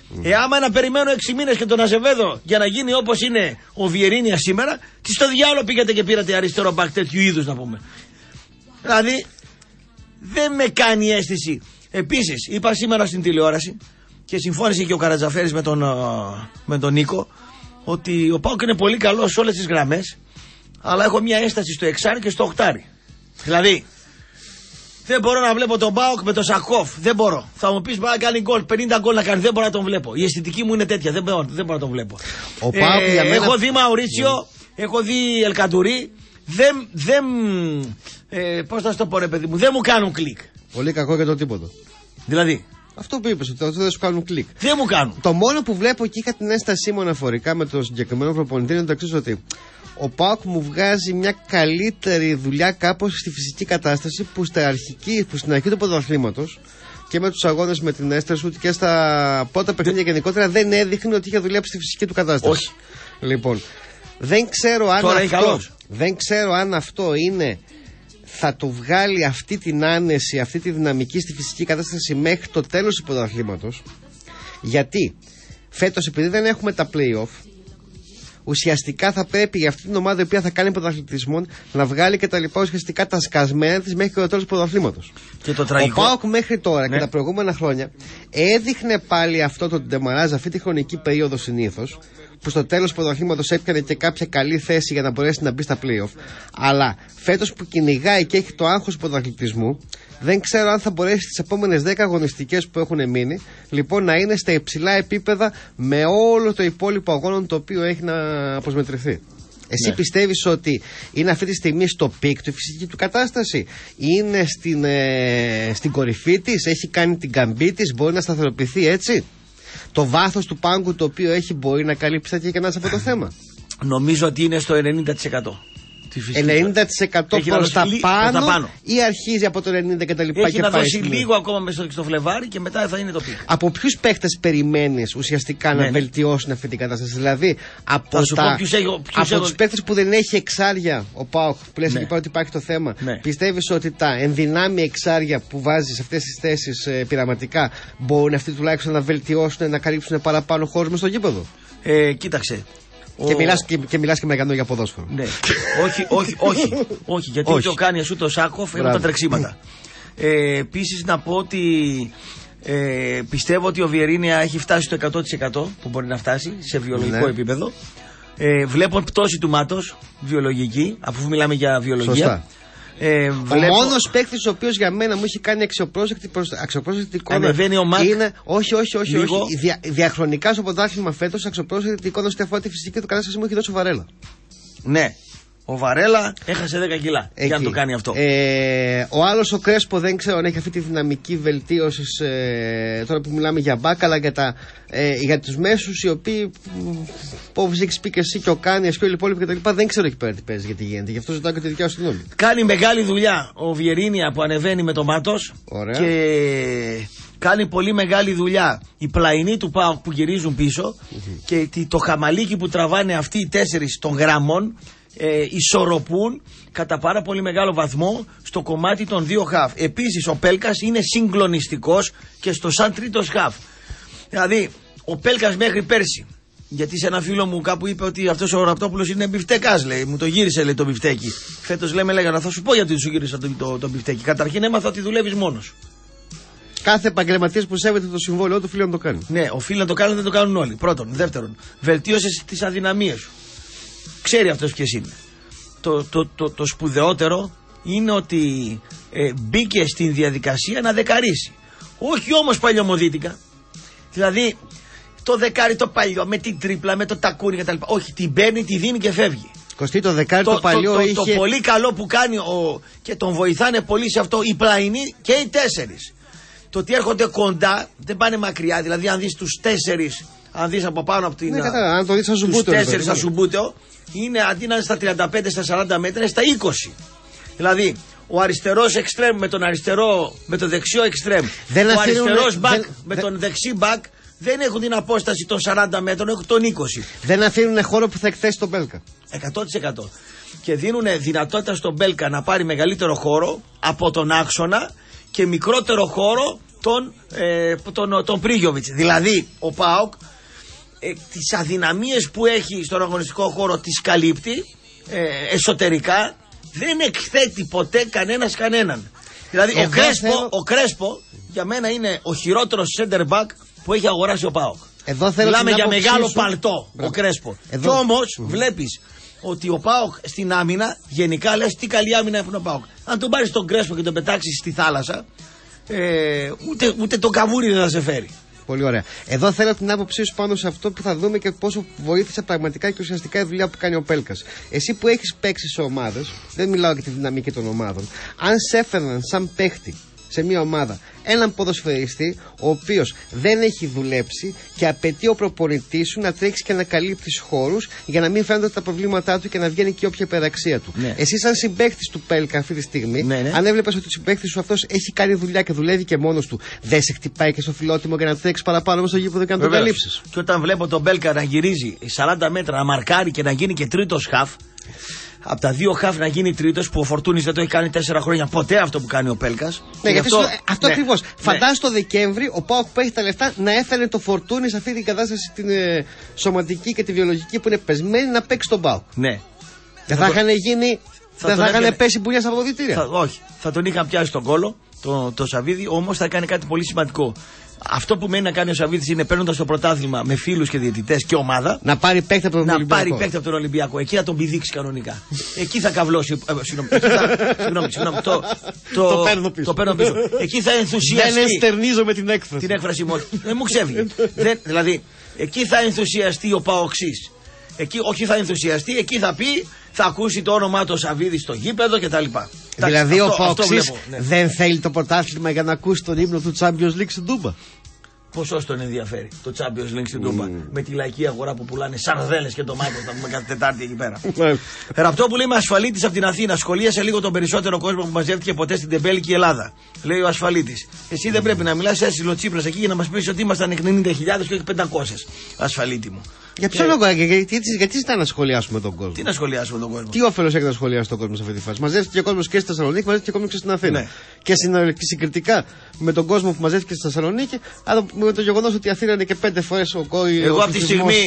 Άμα να περιμένω 6 μήνες και τον Αζεβέδο για να γίνει όπως είναι ο Βιερίνια σήμερα, τι στο διάλογο πήγατε και πήρατε αριστερό μπακ τέτοιου είδους να πούμε. Δηλαδή δεν με κάνει αίσθηση. Επίσης είπα σήμερα στην τηλεόραση και συμφώνησε και ο Καρατζαφέρης με τον Νίκο ότι ο ΠΑΟΚ είναι πολύ καλός σε όλες τις γραμμές, αλλά έχω μια ένσταση στο εξάρι και στο οχτάρι. Δηλαδή δεν μπορώ να βλέπω τον ΠΑΟΚ με τον Σακόφ. Δεν μπορώ. Θα μου πεις να κάνει γκολ, 50 γκολ να κάνει. Δεν μπορώ να τον βλέπω. Η αισθητική μου είναι τέτοια. Δεν μπορώ να τον βλέπω. Έχω δει Μαουρίτσιο, έχω δει Ελκαντουρί. Πώς θα σου το πω, ρε παιδί μου, δεν μου κάνουν κλικ. Πολύ κακό για το τίποτα. Δηλαδή. Αυτό που είπες, ότι δεν σου κάνουν κλικ. Δεν μου κάνουν. Το μόνο που βλέπω και είχα την ένστασή μου αναφορικά με το συγκεκριμένο προπονητή είναι το εξής, ότι ο ΠΑΟΚ μου βγάζει μια καλύτερη δουλειά κάπως στη φυσική κατάσταση που στην αρχή του πρωταθλήματος και με τους αγώνες με την Έστερσουτ και στα πρώτα παιχνίδια γενικότερα δεν έδειχνε ότι είχε δουλέψει στη φυσική του κατάσταση. Όχι. Λοιπόν, δεν ξέρω αν αυτό είναι. Θα το βγάλει αυτή την άνεση, αυτή τη δυναμική στη φυσική κατάσταση μέχρι το τέλος του πρωταθλήματος. Γιατί φέτος, επειδή δεν έχουμε τα play-off, ουσιαστικά θα πρέπει για αυτή την ομάδα η οποία θα κάνει πρωταθλητισμό να βγάλει και τα λοιπά ουσιαστικά τα σκασμένα της μέχρι το τέλος του πρωταθλήματος. Ο ΠΑΟΚ μέχρι τώρα και τα προηγούμενα χρόνια έδειχνε πάλι αυτό το ντεμαράζ, αυτή τη χρονική περίοδο συνήθως, που στο τέλος του πρωταθλήματος έπιανε και κάποια καλή θέση για να μπορέσει να μπει στα play-off. Αλλά φέτος που κυνηγάει και έχει το άγχος του πρωταθλητισμού, δεν ξέρω αν θα μπορέσει στις επόμενες 10 αγωνιστικές που έχουν μείνει, λοιπόν, να είναι στα υψηλά επίπεδα με όλο το υπόλοιπο αγώνων το οποίο έχει να αποσμετρηθεί. Εσύ πιστεύεις ότι είναι αυτή τη στιγμή στο πικ του, η φυσική του κατάσταση, είναι στην κορυφή της, έχει κάνει την καμπή της, μπορεί να σταθεροποιηθεί έτσι? Το βάθος του πάγκου το οποίο έχει μπορεί να καλύψει τέτοια κενά από το θέμα? Νομίζω ότι είναι στο 90%. 90% προς τα πάνω ή αρχίζει από το 90% και τα λοιπά? Έχει να δώσει λίγο ακόμα μέσα στο Φλεβάρι και μετά θα είναι το πικ. Από ποιους παίχτες περιμένεις ουσιαστικά να βελτιώσουν αυτή την κατάσταση? Δηλαδή από τους παίχτες που δεν έχει εξάρια ο ΠΑΟΚ, που λες εκεί πέρα ότι υπάρχει το θέμα, πιστεύεις ότι τα ενδυνάμει εξάρια που βάζει σε αυτές τις θέσεις πειραματικά μπορούν αυτοί τουλάχιστον να βελτιώσουν, να καλύψουν παραπάνω χώρους μες στο γήπεδο? Κοίταξε. Και μιλάς και μεγαλώνει για ποδόσφαιρο. Ναι. όχι, γιατί ό,τι κάνει εσύ το Σάκοφ είναι τα τρεξίματα. Επίσης να πω ότι πιστεύω ότι ο Βιερίνια έχει φτάσει στο 100% που μπορεί να φτάσει σε βιολογικό επίπεδο. Βλέπω πτώση του μάτος βιολογική, αφού μιλάμε για βιολογία. Σωστά. Ο μόνος παίκτης ο οποίος για μένα μου έχει κάνει αξιοπρόσεκτη εικόνα. Ανεβαίνει ο Μακ. Όχι. Διαχρονικά στο πρωτάθλημα φέτος αξιοπρόσεκτη εικόνα στη αφορά τη φυσική του κατάσταση μου έχει δώσει ο Βαρέλα. Ναι. Ο Βαρέλα έχασε 10 κιλά για να το κάνει αυτό. Ο άλλος ο Κρέσπο δεν ξέρω αν έχει αυτή τη δυναμική βελτίωση τώρα που μιλάμε για μπακ, αλλά για τους μέσους οι οποίοι, όπως έχεις πει και εσύ και ο Κάνιας και όλοι οι υπόλοιποι κτλ., δεν ξέρω εκεί πέρα τι παίζει, γιατί γίνεται. Γι' αυτό ζητάω και τη δικιά σου γνώμη. Κάνει μεγάλη δουλειά ο Βιερίνια που ανεβαίνει με το μάτος. Ωραία. Και κάνει πολύ μεγάλη δουλειά οι πλαϊνοί του ΠΑΟΚ που γυρίζουν πίσω και το χαμαλίκι που τραβάνε αυτοί οι 4 των γραμμών. Ισορροπούν κατά πάρα πολύ μεγάλο βαθμό στο κομμάτι των 2 χαφ. Επίσης ο Πέλκας είναι συγκλονιστικός και στο σαν τρίτος χαφ. Δηλαδή ο Πέλκας μέχρι πέρσι, γιατί σε ένα φίλο μου κάπου είπε ότι αυτός ο Ραπτόπουλος είναι μπιφτεκάς, λέει, μου το γύρισε, λέει, το μπιφτέκι. Φέτος λέγανε, θα σου πω γιατί σου γύρισα το μπιφτέκι. Καταρχήν έμαθα ότι δουλεύεις μόνος. Κάθε επαγγελματίας που σέβεται το συμβόλαιο του οφείλει να το κάνει. Ναι, οφείλει να το κάνει, δεν το κάνουν όλοι. Πρώτον. Δεύτερον, βελτίωσε τις αδυναμίες σου. Ξέρει αυτός ποιες είναι. Το σπουδαιότερο είναι ότι μπήκε στην διαδικασία να δεκαρίσει. Όχι όμως παλιωμοδίτικα. Δηλαδή το δεκάρι το παλιό με την τρίπλα, με το τακούνι κτλ. Όχι, την παίρνει, τη δίνει και φεύγει. Κωστή, το δεκάρι το παλιό είχε... Το πολύ καλό που κάνει και τον βοηθάνε πολύ σε αυτό οι πλαϊνοί και οι 4. Το ότι έρχονται κοντά δεν πάνε μακριά. Δηλαδή αν δεις τους 4, αν δεις από πάνω από την... Ναι, αν το δεις σαν Σουμπούτεο. Τους 4 σαν Σουμπούτεο είναι αντί να είναι στα 35, στα 40 μέτρα, στα 20. Δηλαδή ο αριστερός εξτρέμ με το δεξιό εξτρέμ, ο αριστερός μπακ με τον δεξί μπακ δεν έχουν την απόσταση των 40 μέτρων, έχουν τον 20. Δεν αφήνουν χώρο που θα εκθέσει τον Μπέλκα. 100%. Και δίνουν δυνατότητα στον Μπέλκα να πάρει μεγαλύτερο χώρο από τον άξονα και μικρότερο χώρο τον Πρίγιοβιτς. Δηλαδή ο ΠΑΟΚ τις αδυναμίες που έχει στον αγωνιστικό χώρο τις καλύπτει εσωτερικά, δεν εκθέτει ποτέ κανέναν. Δηλαδή ο Κρέσπο για μένα είναι ο χειρότερος center back που έχει αγοράσει ο ΠΑΟΚ. Μιλάμε για μεγάλο παλτό ο Κρέσπο. Κι όμως βλέπεις ότι ο ΠΑΟΚ στην άμυνα γενικά λες τι καλή άμυνα έχουν ο ΠΑΟΚ. Αν τον πάρεις τον Κρέσπο και τον πετάξεις στη θάλασσα, ούτε το καβούρι δεν θα σε φέρει. Πολύ ωραία. Εδώ θέλω την άποψή σου πάνω σε αυτό που θα δούμε και πόσο βοήθησε πραγματικά και ουσιαστικά η δουλειά που κάνει ο Πέλκας. Εσύ που έχεις παίξει σε ομάδες, δεν μιλάω για τη δυναμική των ομάδων, αν σε έφερναν σαν παίχτη σε μια ομάδα έναν ποδοσφαιριστή ο οποίος δεν έχει δουλέψει και απαιτεί ο προπονητής σου να τρέξει και να καλύπτεις χώρους για να μην φαίνονται τα προβλήματά του και να βγαίνει και όποια υπεραξία του. Ναι. Εσύ, σαν συμπαίκτης του Πέλκα αυτή τη στιγμή, αν έβλεπες ότι ο συμπαίκτης σου αυτός έχει κάνει δουλειά και δουλεύει και μόνος του, δεν σε χτυπάει και στο φιλότιμο για να τρέξει παραπάνω μέσα στο γήπεδο και να τον καλύψεις. Και όταν βλέπω τον Πέλκα να γυρίζει 40 μέτρα, να μαρκάρει και να γίνει και τρίτος χαφ. Από τα δύο χαφ να γίνει τρίτος, που ο Φορτούνης δεν το έχει κάνει 4 χρόνια ποτέ αυτό που κάνει ο Πέλκας. Ναι, γιατί αυτό ακριβώς. Φαντάζομαι το Δεκέμβρη ο ΠΑΟΚ που έχει τα λεφτά να έφερε το Φορτούνη σε αυτή την κατάσταση την σωματική και τη βιολογική που είναι πεσμένη να παίξει τον ΠΑΟΚ. Ναι. Δεν θα είχαν γίνει. Δεν θα είχαν πέσει πουλιά στα αποδυτήρια. Όχι. Θα τον είχαν πιάσει στον κόλο το Σαββίδι, όμως θα κάνει κάτι πολύ σημαντικό. Αυτό που μένει να κάνει ο Σαββίδης είναι παίρνοντας το πρωτάθλημα με φίλους και διαιτητές και ομάδα. Να πάρει παίκτη από τον Ολυμπιακό. Να πάρει παίκτη από τον Ολυμπιακό. Εκεί θα τον πηδήξει κανονικά. Εκεί θα καβλώσει. Συγγνώμη. Το παίρνω πίσω. Εκεί θα ενθουσιαστεί. Δεν εστερνίζω με την έκφραση. Την έκφραση μου. Δεν μου ξέφυγε. Δηλαδή, εκεί θα ενθουσιαστεί ο Παοξής. Εκεί όχι θα ενθουσιαστεί, εκεί θα πει, θα ακούσει το όνομά του Σαββίδη στο γήπεδο κτλ. Δηλαδή ο Παοξής δεν θέλει το πρωτάθλημα για να ακούσει τον ύμνο του Champions League στην Τούμπα. Πόσο τον ενδιαφέρει το Champions League στην Τούμπα με τη λαϊκή αγορά που πουλάνε σαρδέλες και το Μάικος θα πούμε κάθε Τετάρτη εκεί πέρα. Αυτό που λέμε ασφαλίτης από την Αθήνα, σχολίασε λίγο τον περισσότερο κόσμο που μαζεύτηκε ποτέ στην τεμπέλικη Ελλάδα. Λέει ο ασφαλίτης. Εσύ δεν πρέπει να μιλάς έτσι ο Τσίπρας εκεί για να μας πεις ότι ήμασταν 90.000 και όχι 500. Ασφαλίτη μου. Για ποιο λόγο, γιατί ζητά να σχολιάσουμε τον κόσμο. Τι να σχολιάσουμε τον κόσμο. Τι όφελος έχει να σχολιάσει τον κόσμο σε αυτή τη φάση. Μαζεύτηκε ο κόσμος και στη Θεσσαλονίκη, μαζεύτηκε ο κόσμος και στην Αθήνα. Ναι. Και συγκριτικά με τον κόσμο που μαζεύτηκε στη Θεσσαλονίκη, αλλά με το γεγονός ότι η Αθήνα είναι και 5 φορές ο κόσμο. Εγώ από τη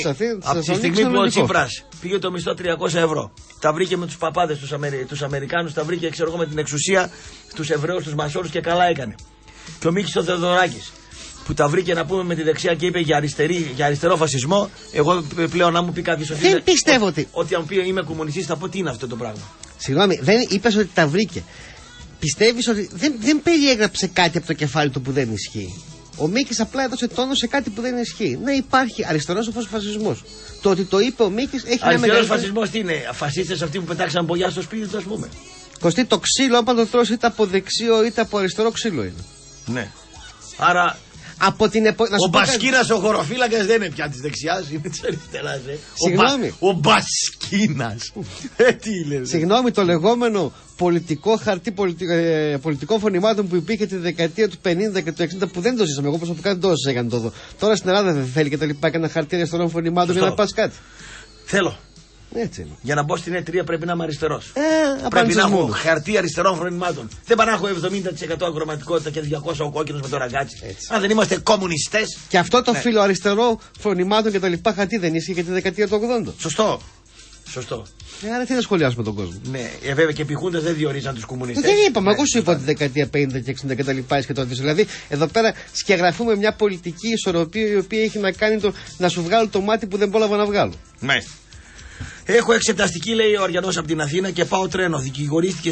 στιγμή που ο Τσίπρας πήγε το μισθό 300 ευρώ, τα βρήκε με τους παπάδες, τους Αμερικάνους, τα βρήκε ξέρω εγώ με την εξουσία, τους Εβραίους, τους Μασόρους και καλά έκανε. Και ο Μίκης ο Θεοδωράκης, που τα βρήκε να πούμε με τη δεξιά και είπε για αριστερό φασισμό. Εγώ πλέον να μου πει κάποιος ότι. Δεν πιστεύω ότι αν πει είμαι κομμουνιστής θα πω τι είναι αυτό το πράγμα. Συγγνώμη, δεν είπες ότι τα βρήκε. Πιστεύεις ότι δεν περιέγραψε κάτι από το κεφάλι του που δεν ισχύει. Ο Μίκης απλά έδωσε τόνο σε κάτι που δεν ισχύει. Ναι, υπάρχει αριστερός φασισμός. Το ότι το είπε ο Μίκης έχει ένα μεγάλο. Αριστερός φασισμός τι είναι, φασίστες αυτοί που πετάξαν μπογιά στο σπίτι του, ας πούμε. Κωστή, το ξύλο, άμα το τρώσει είτε από δεξιό είτε από αριστερό ξύλο είναι. Ναι. Άρα. Από την ο Μπασκίνας ο χωροφύλακας δεν είναι πια της δεξιάς, είναι της αριστεράς. Συγγνώμη. Ο Μπασκίνας. Τι λέει. Συγγνώμη, το λεγόμενο πολιτικό χαρτί πολιτικών φωνημάτων που υπήρχε τη δεκαετία του 50 και του 60 που δεν το ζήσαμε. Εγώ προσωπικά δεν το ζήσα για να το δω. Τώρα στην Ελλάδα δεν θέλει και τα λοιπά και ένα χαρτί αριστερών φωνημάτων για να πας κάτι. Θέλω. Έτσι είναι. Για να μπω στην E3 πρέπει να είμαι αριστερός. Πρέπει να έχω χαρτί αριστερών φωνημάτων. Δεν πάω να έχω 70% αγροματικότητα και 200 ο κόκκινος με το ραγκάτσι. Αν δεν είμαστε κομμουνιστές. Και αυτό το φύλλο αριστερό φωνημάτων και τα λοιπά χαρτί δεν ίσχυε για τη δεκαετία του 80. Σωστό. Άρα τι να σχολιάσουμε τον κόσμο. Ναι, βέβαια και επιχούντες δεν διορίζαν τους κομμουνιστές. Δεν είπαμε, εγώ σου είπα τη δεκαετία 50 και 60 και τα λοιπά και το αντίστοιχο. Δηλαδή εδώ πέρα σκεγγραφούμε μια πολιτική ισορροπία η οποία έχει να κάνει να σου βγάλω το μάτι που δεν πρόλαβα να βγάλω. Ναι. Έχω εξεταστική, λέει ο Αριανός από την Αθήνα και πάω τρένο. Δικηγορίστηκε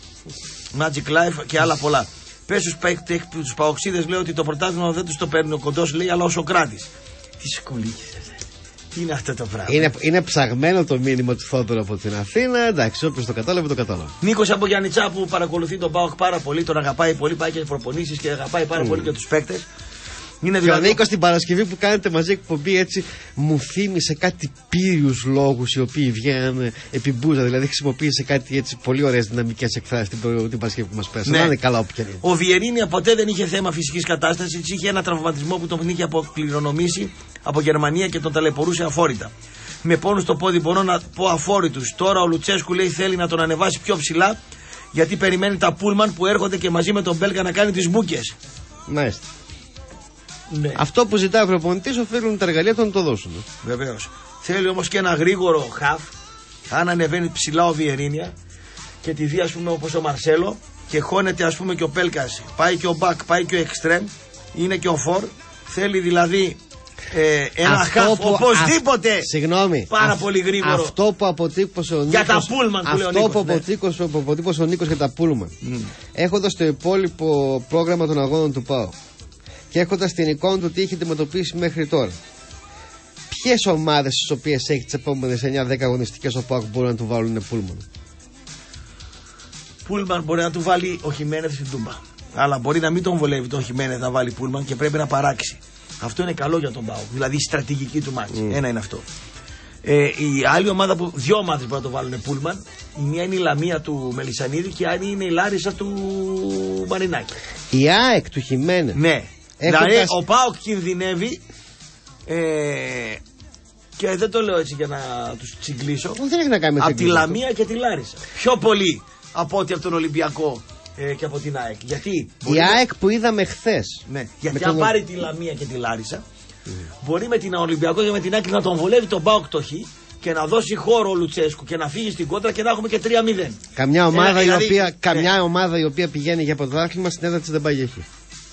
Magic Life και άλλα πολλά. Πες στους παοξίδες, λέει ότι το πρωτάθλημα δεν τους το παίρνει ο Κοντός, λέει, αλλά ο Σοκράτης. Τι σκολίκησες. Τι είναι αυτό το πράγμα. Είναι ψαγμένο το μήνυμα του Θόδωρου από την Αθήνα. Εντάξει, όποιος το κατάλαβε, το κατάλαβε. Νίκος από Γιάννητσά που παρακολουθεί τον ΠΑΟΚ πάρα πολύ, τον αγαπάει πολύ, πάει και προπονήσεις και αγαπάει πάρα πολύ και τους παίκτες. Είναι δηλαδή... Ο Νίκος την Παρασκευή που κάνετε μαζί εκπομπή έτσι μου θύμισε κάτι πύριους λόγους οι οποίοι βγαίνουν επί μπούζα. Δηλαδή χρησιμοποίησε κάτι έτσι πολύ ωραίες δυναμικές εκφράσεις την Παρασκευή που μας πέρασε. Ναι. Να είναι καλά όποια είναι. Ο Βιερίνια ποτέ δεν είχε θέμα φυσικής κατάστασης. Είχε ένα τραυματισμό που τον είχε αποκληρονομήσει από Γερμανία και τον ταλαιπωρούσε αφόρητα. Με πόνους στο πόδι μπορώ να πω αφόρητους. Τώρα ο Λουτσέσκου λέει θέλει να τον ανεβάσει πιο ψηλά γιατί περιμένει τα πούλμαν που έρχονται και μαζί με τον Μπέλκα να κάνει τις μπούκες. Μάλιστα. Ναι. Αυτό που ζητάει ο προπονητής οφείλουν τα εργαλεία του να το δώσουν. Βεβαίως. Θέλει όμως και ένα γρήγορο χαφ. Αν ανεβαίνει ψηλά ο Βιερίνια και τη δει, ας πούμε, όπως ο Μαρσέλο και χώνεται, ας πούμε, και ο Πέλκας. Πάει και ο Μπακ, πάει και ο Εκστρέμ. Είναι και ο Φορ. Θέλει δηλαδή ένα χαφ οπωσδήποτε. Συγγνώμη. Πάρα πολύ γρήγορο. Αυτό που αποτύπωσε ο Νίκος. Για τα πούλμαν που λέει ο Νίκος. Αυτό που αποτύπωσε ο Νίκος για τα πούλμαν. Έχοντας το υπόλοιπο πρόγραμμα των αγώνων του ΠΑΟ και έχοντας την εικόνα του τι έχει αντιμετωπίσει μέχρι τώρα, ποιες ομάδες τις οποίες έχει τις επόμενες 9-10 αγωνιστικές ο ΠΑΟ μπορούν να του βάλουν πούλμαν? Πούλμαν μπορεί να του βάλει ο Χιμένεθ στην Τούμπα. Αλλά μπορεί να μην τον βολεύει τον Χιμένεθ να βάλει πούλμαν και πρέπει να παράξει. Αυτό είναι καλό για τον ΠΑΟΚ. Δηλαδή η στρατηγική του μάτς. Ένα είναι αυτό. Η άλλη ομάδα που. Δύο ομάδες μπορεί να το βάλουν πούλμαν. Η μία είναι η Λαμία του Μελισσανίδη και η άλλη είναι η Λάρισα του Μαρινάκη. Η ΑΕΚ του Χιμένεθ. Ναι. Δηλαδή ο ΠΑΟΚ κινδυνεύει. Και δεν το λέω έτσι για να τους τσιγκλίσω. Δεν έχει να κάνει με από τη Λαμία και τη Λάρισα. Πιο πολύ από ότι από τον Ολυμπιακό και από την ΑΕΚ. Γιατί η ΑΕΚ που είδαμε χθες. Ναι, γιατί αν πάρει τη Λαμία και τη Λάρισα, μπορεί με την Ολυμπιακό και με την ΑΕΚ να τον βολεύει τον ΠΑΟΚ το Χ και να δώσει χώρο ο Λουτσέσκου και να φύγει στην κόντρα και να έχουμε και 3-0. Καμιά ομάδα, η οποία πηγαίνει για πρωτάθλημα στην έδρα της δεν πάει για Χ.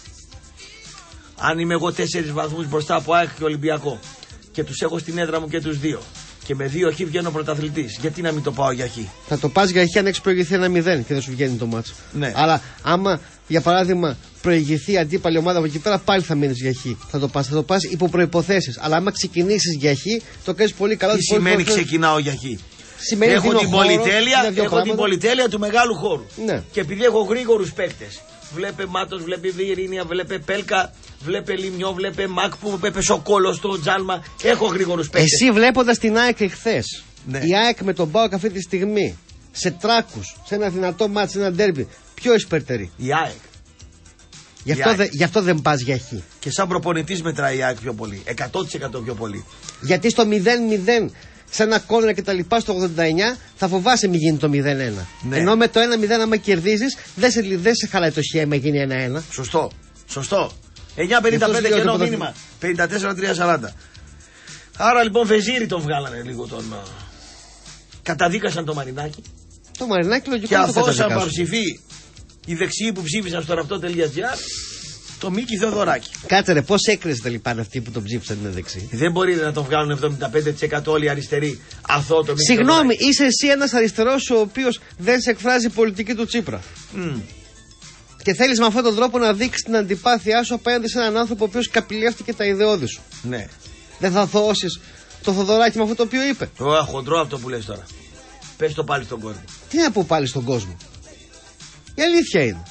Αν είμαι εγώ 4 βαθμούς μπροστά από ΑΕΚ και Ολυμπιακό και τους έχω στην έδρα μου και τους δύο και με 2 Χ βγαίνω πρωταθλητής, γιατί να μην το πάω για Χ? Θα το πας για Χ αν έχεις προηγηθεί 1-0 και δεν σου βγαίνει το μάτσο. Ναι. Αλλά άμα για παράδειγμα προηγηθεί αντίπαλη ομάδα από εκεί πέρα, πάλι θα μείνεις για Χ. Θα το πας υπό προϋποθέσεις. Αλλά άμα ξεκινήσεις για Χ, το κάνεις πολύ καλά. Τι σημαίνει ξεκινάω για Χ? Σημαίνει έχω την πολυτέλεια του μεγάλου χώρου. Ναι. Και επειδή έχω γρήγορους παίκτες. Βλέπε Μάτος, βλέπε Βιερίνια, βλέπε Πέλκα, βλέπε Λιμιό, βλέπε Μακ που είπε Σοκόλο στο Τζάλμα. Έχω γρήγορους παίκτες. Εσύ βλέποντας την ΑΕΚ εχθές, ναι. Η ΑΕΚ με τον ΠΑΟΚ αυτή τη στιγμή, σε τράκους, σε ένα δυνατό μάτς, σε ένα ντέρμπι, ποιο εσπερτερεί? Η ΑΕΚ. Γι' αυτό δεν πας για Χ. Και σαν προπονητής μετράει η ΑΕΚ πιο πολύ. 100% πιο πολύ. Γιατί στο 0-0, σε ένα κόρνερ και τα λοιπά στο 89, θα φοβάσαι μην γίνει το 0-1. Ναι. Ενώ με το 1-0, άμα κερδίζεις, δεν σε χαλάει το Χ, άμα γίνει 1-1. Σωστό. 9.55 κενό μήνυμα. 54-340. Άρα λοιπόν Βεζίρι τον βγάλανε λίγο τον. Καταδίκασαν το Μαρινάκη. Το Μαρινάκη λογικό. Και αφόσαν παρψηφί οι δεξιοί που ψήφισαν στο ραπτό.gr, το Μίκη Θεοδωράκη. Κάτσε ρε, πώς έκρινε λοιπόν αυτοί που τον ψήφισαν είναι δεξιοί? Δεν μπορεί να τον βγάλουν 75% όλοι οι αριστεροί. Αυτό το Μίκη. Συγγνώμη, είσαι εσύ ένας αριστερός ο οποίος δεν σε εκφράζει η πολιτική του Τσίπρα. Και θέλεις με αυτόν τον τρόπο να δείξεις την αντιπάθειά σου απέναντι σε έναν άνθρωπο ο οποίος καπηλεύτηκε τα ιδεώδη σου. Ναι. Δεν θα θώσεις το Θοδωράκη με αυτό το οποίο είπε? Χοντρό αυτό που λες τώρα. Πες το πάλι στον κόσμο. Τι να πω πάλι στον κόσμο? Η αλήθεια είναι.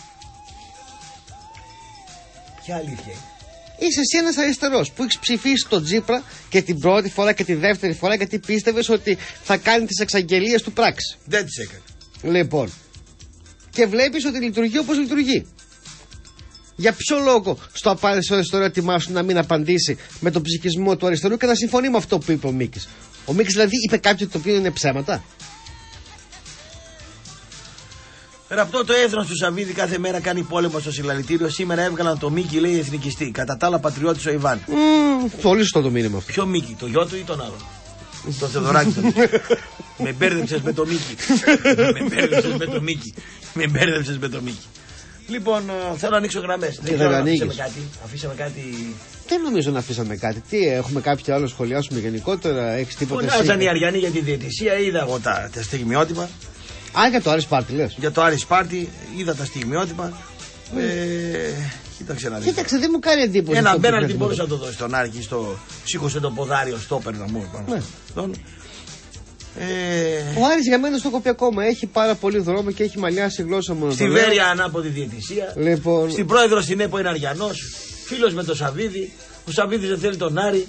Ποια αλήθεια είναι? Είσαι εσύ ένας αριστερός που έχεις ψηφίσει τον Τσίπρα και την πρώτη φορά και τη δεύτερη φορά γιατί πίστευες ότι θα κάνει τις εξαγγελίες του πράξη. Δεν τις έκανε. Λοιπόν. Και βλέπεις ότι λειτουργεί όπως λειτουργεί. Για ποιο λόγο στο ερώτημά σου να μην απαντήσει με τον ψυχισμό του αριστερού και να συμφωνεί με αυτό που είπε ο Μίκης? Ο Μίκης δηλαδή είπε κάτι το οποίο είναι ψέματα. Ραπτό το έθνος του Σαββίδη κάθε μέρα κάνει πόλεμο στο συλλαλητήριο. Σήμερα έβγαλαν το Μίκη, λέει εθνικιστή. Κατά τα άλλα πατριώτης ο Ιβάν. Πολύ σωστό το μήνυμα αυτό. Ποιο Μίκη, το γιο του ή τον άλλον? Το Θεοδωράκη τον. Με μπέρδεψες με το Μίκη. Με μπέρδεψες με το Μίκη. Λοιπόν, θέλω να ανοίξω γραμμές. Δεν ξέρω αν αφήσαμε κάτι. Δεν νομίζω να αφήσαμε κάτι. Τι, έχουμε κάποιο άλλο σχολιάσουμε γενικότερα? Έχεις τίποτα? Φωνάζαν οι Αριανοί για τη διαιτησία, είδα εγώ τα στιγμιότυπα. Α, για το Άρης Πάρτι λες? Για το Άρης Πάρτι είδα τα στιγμιότυπα. Κοίταξε να δεις. Κοίταξε, δεν μου κάνει εντύπωση. Ένα μπέναλτι μπορούσε να το δώσει στον Άρη, στο σήκωσε το ποδάριο στόπερ να μου. Ο Άρης για μένα στο κοπεί ακόμα. Έχει πάρα πολύ δρόμο και έχει μαλλιάσει γλώσσα μόνο. Στη Βέρεια ανάποδη διαιτησία. Λοιπόν... Στην πρόεδρο στην ΕΠΟ είναι Αριανός. Φίλος με τον Σαββίδη. Ο Σαββίδης δεν θέλει τον Άρη.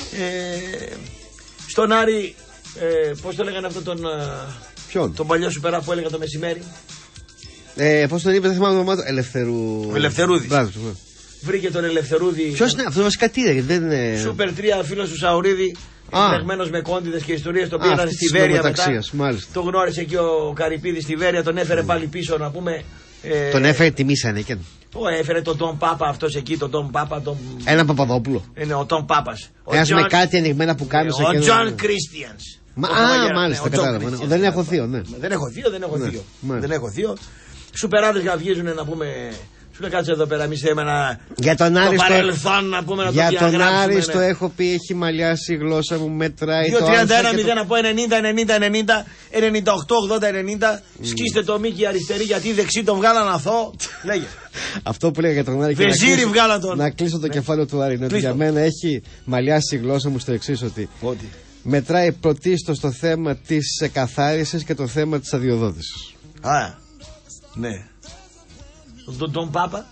Στον Άρη, πώς το λέγανε αυτό τον. Ποιον? Τον παλιό σου πέρα που έλεγα το μεσημέρι. Πώς τον είπε, δεν θυμάμαι το όνομα του. Ελευθερούδης. Βρήκε τον Ελευθερούδη. Ποιος είναι αυτό, βασικά τι δεν είναι. Σούπερ 3, φίλος του Σαουρίδη. Εκλεγμένος με κόντιδες και ιστορίες. Το πήγαν στη Βέρεια μετά. Μάλιστα. Το γνώρισε εκεί ο Καρυπίδης στη Βέρεια. Τον έφερε πάλι πίσω να πούμε. Τον έφερε τιμή Σανίκεν. Έφερε τον Τον Πάπα αυτός εκεί, τον Τον Πάπα. Ένα Παπαδόπουλο. Είναι ο Τον Πάπας. Ένας με κάτι ανοιγμένα που κάνεις. Ο Τζον Κρίστιανς. Μάλιστα, κατάλαβα. Δεν έχω θείο, ναι. Δεν έχω θείο. Σουπεράδες γαυγίζουν να πούμε. Σου λέει κάτσε εδώ πέρα, εμείς θέλουμε να. Για τον Άρη το παρελθόν να πούμε να το διαγράψουμε. Για τον Άρη το έχω πει, έχει μαλλιάσει η γλώσσα μου, μετράει. 2-31-0 από 90-90-90, 98-80-90. Σκίστε το Μίκη αριστερή γιατί δεξί τον βγάλαν αθώο. Λέγε. Αυτό που λέγα για τον Άρη. Βεζίρι βγάλαν τον. Να κλείσω το κεφάλαιο του Άρη. Ότι για μένα έχει μαλλιάσει η γλώσσα μου στο εξής ότι. Μετράει πρωτίστως το θέμα της εκαθάρισης και το θέμα της αδειοδότησης. Ναι. Τον Πάπα.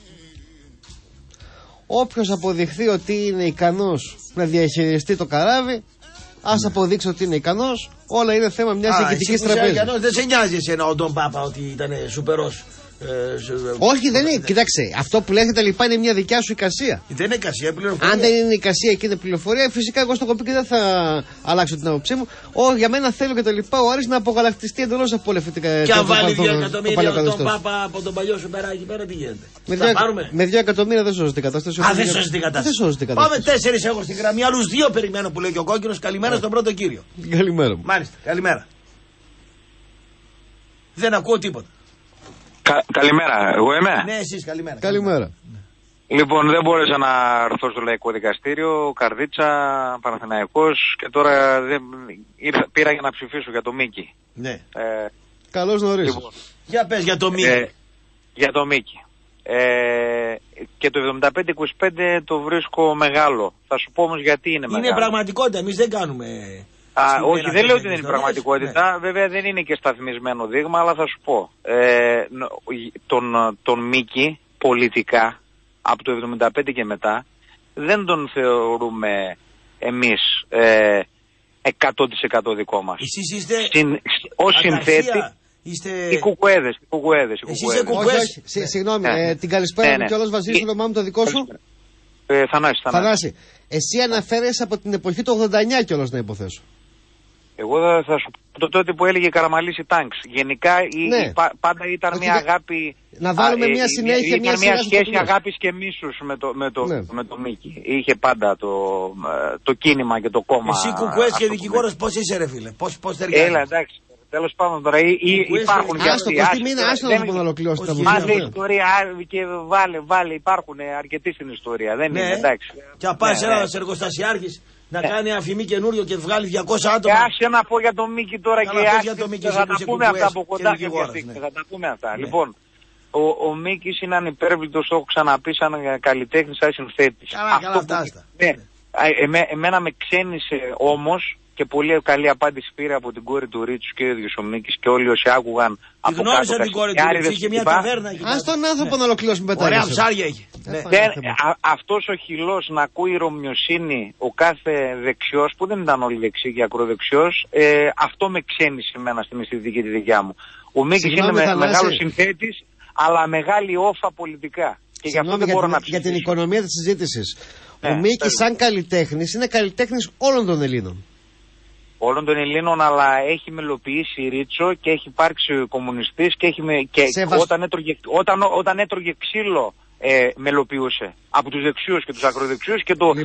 Όποιος αποδειχθεί ότι είναι ικανός να διαχειριστεί το καράβι, ας αποδείξει ότι είναι ικανός. Όλα είναι θέμα μιας διοικητικής τραπέζης. Δεν σε νοιάζει εσένα ο Τον Πάπα ότι ήταν σουπερός. Όχι, δεν είναι. Κοίταξε, αυτό που λέγεται λοιπά είναι μια δικιά σου εικασία. Δεν είναι εικασία, πληροφορία. Αν δεν είναι εικασία και είναι πληροφορία, φυσικά εγώ στο έχω πει και δεν θα αλλάξω την άποψή μου. Για μένα θέλω και τα λοιπά ο Άρης να απογαλακτιστεί εντελώς από όλα αυτή την κατάσταση. Και αν βάλει 2 εκατομμύρια τον Πάπα από τον παλιό σου περάκι πέρα, τι γίνεται. Με 2 εκατομμύρια δεν σώζει την κατάσταση. Δεν σώζει την κατάσταση. Πάμε 4 έχω στην γραμμή, άλλους 2 περιμένω που λέει και ο κόκκινος. Καλημέρα στον πρώτο κύριο. Καλημέρα μου. Μάλιστα, καλημέρα. Δεν ακούω τίποτα. Καλημέρα, εγώ είμαι. Ναι, εσείς, καλημέρα. Καλημέρα. Λοιπόν, δεν μπόρεσα να έρθω στο Λαϊκό Δικαστήριο, Καρδίτσα, Παναθηναϊκός και τώρα πήρα για να ψηφίσω για το Μίκη. Ναι. Καλώς νωρίς. Λοιπόν, για πες για το Μίκη. Για το Μίκη. Και το 75-25 το βρίσκω μεγάλο. Θα σου πω όμως γιατί είναι μεγάλο. Είναι πραγματικότητα, εμείς δεν κάνουμε... όχι, δεν λέω ότι δεν είναι πραγματικότητα. Ναι. Βέβαια δεν είναι και σταθμισμένο δείγμα, αλλά θα σου πω. Τον Μίκη πολιτικά από το 75 και μετά δεν τον θεωρούμε εμείς 100% δικό μας. Εσείς είστε ως συνθέτη. Οι κουκουέδες. Εσείς είστε κουκουές. Συγγνώμη, την καλησπέρα μου κιόλας Βασίλη, το όνομά μου το δικό σου. Θανάση. Εσύ αναφέρεσαι από την εποχή του 89 κιόλας να υποθέσω. Εγώ θα σου πω το τότε που έλεγε Καραμαλής η Τάγκς. Γενικά πάντα ήταν μια αγάπη. Να βάλουμε μια συνέχεια, ήταν μια σχέση αγάπης και μίσους με το Μίκη. Είχε πάντα το κίνημα και το κόμμα. Εσύ κουκουές και δικηγόρος πώς είσαι ρε φίλε, πώς ταιριάζεις. Έλα εντάξει. Τέλος πάντων τώρα υπάρχουν και αυτοί. Άστο να ολοκληρώσει τα μάθημα. Μάθε ιστορία και βάλε υπάρχουν αρκετοί στην ιστορία. Δεν είναι εντάξει. Και αν πάει ένας εργοστασιάρχης να κάνει αφημί καινούριο και βγάλει 200 άτομα. Άσε να πω για τον Μίκη τώρα και θα τα πούμε αυτά από κοντά και θα τα πούμε αυτά. Λοιπόν, ο Μίκης είναι ανυπέρβλητος, το έχω ξαναπεί, σαν καλλιτέχνης, σαν συνθέτης. Εμένα με ξένησε όμως και πολύ καλή απάντηση πήρε από την κόρη του Ρίτσου και ο ίδιος ο Μίκης και όλοι όσοι άκουγαν από κάτω. Γνώρισα την κόρη του Ρίτσου, είχε μια ταβέρνα. Ας τον άνθρωπο να ολοκληρώσουμε μετά. Ωραία ψάρια έχει. Αυτός ο χυλός να ακούει ηρομοιοσύνη ο κάθε δεξιός, που δεν ήταν όλοι δεξί και ακροδεξιός, αυτό με ξένησε εμένα στην αισθητική τη δικιά μου. Ο Μίκης είναι μεγάλος συνθέτης, αλλά μεγάλη όφα πολιτικά. Και γι' αυτό δεν μπορώ να ψηφίσω. Για την οικονομία της συζήτησης. Ο Μίκης σαν καλλιτέχνης είναι καλλιτέχνης όλων των Ελλήνων. Όλων των Ελλήνων, αλλά έχει μελοποιήσει Ρίτσο και έχει υπάρξει κομμουνιστής και όταν έτρωγε ξύλο μελοποιούσε από τους δεξιούς και τους ακροδεξιούς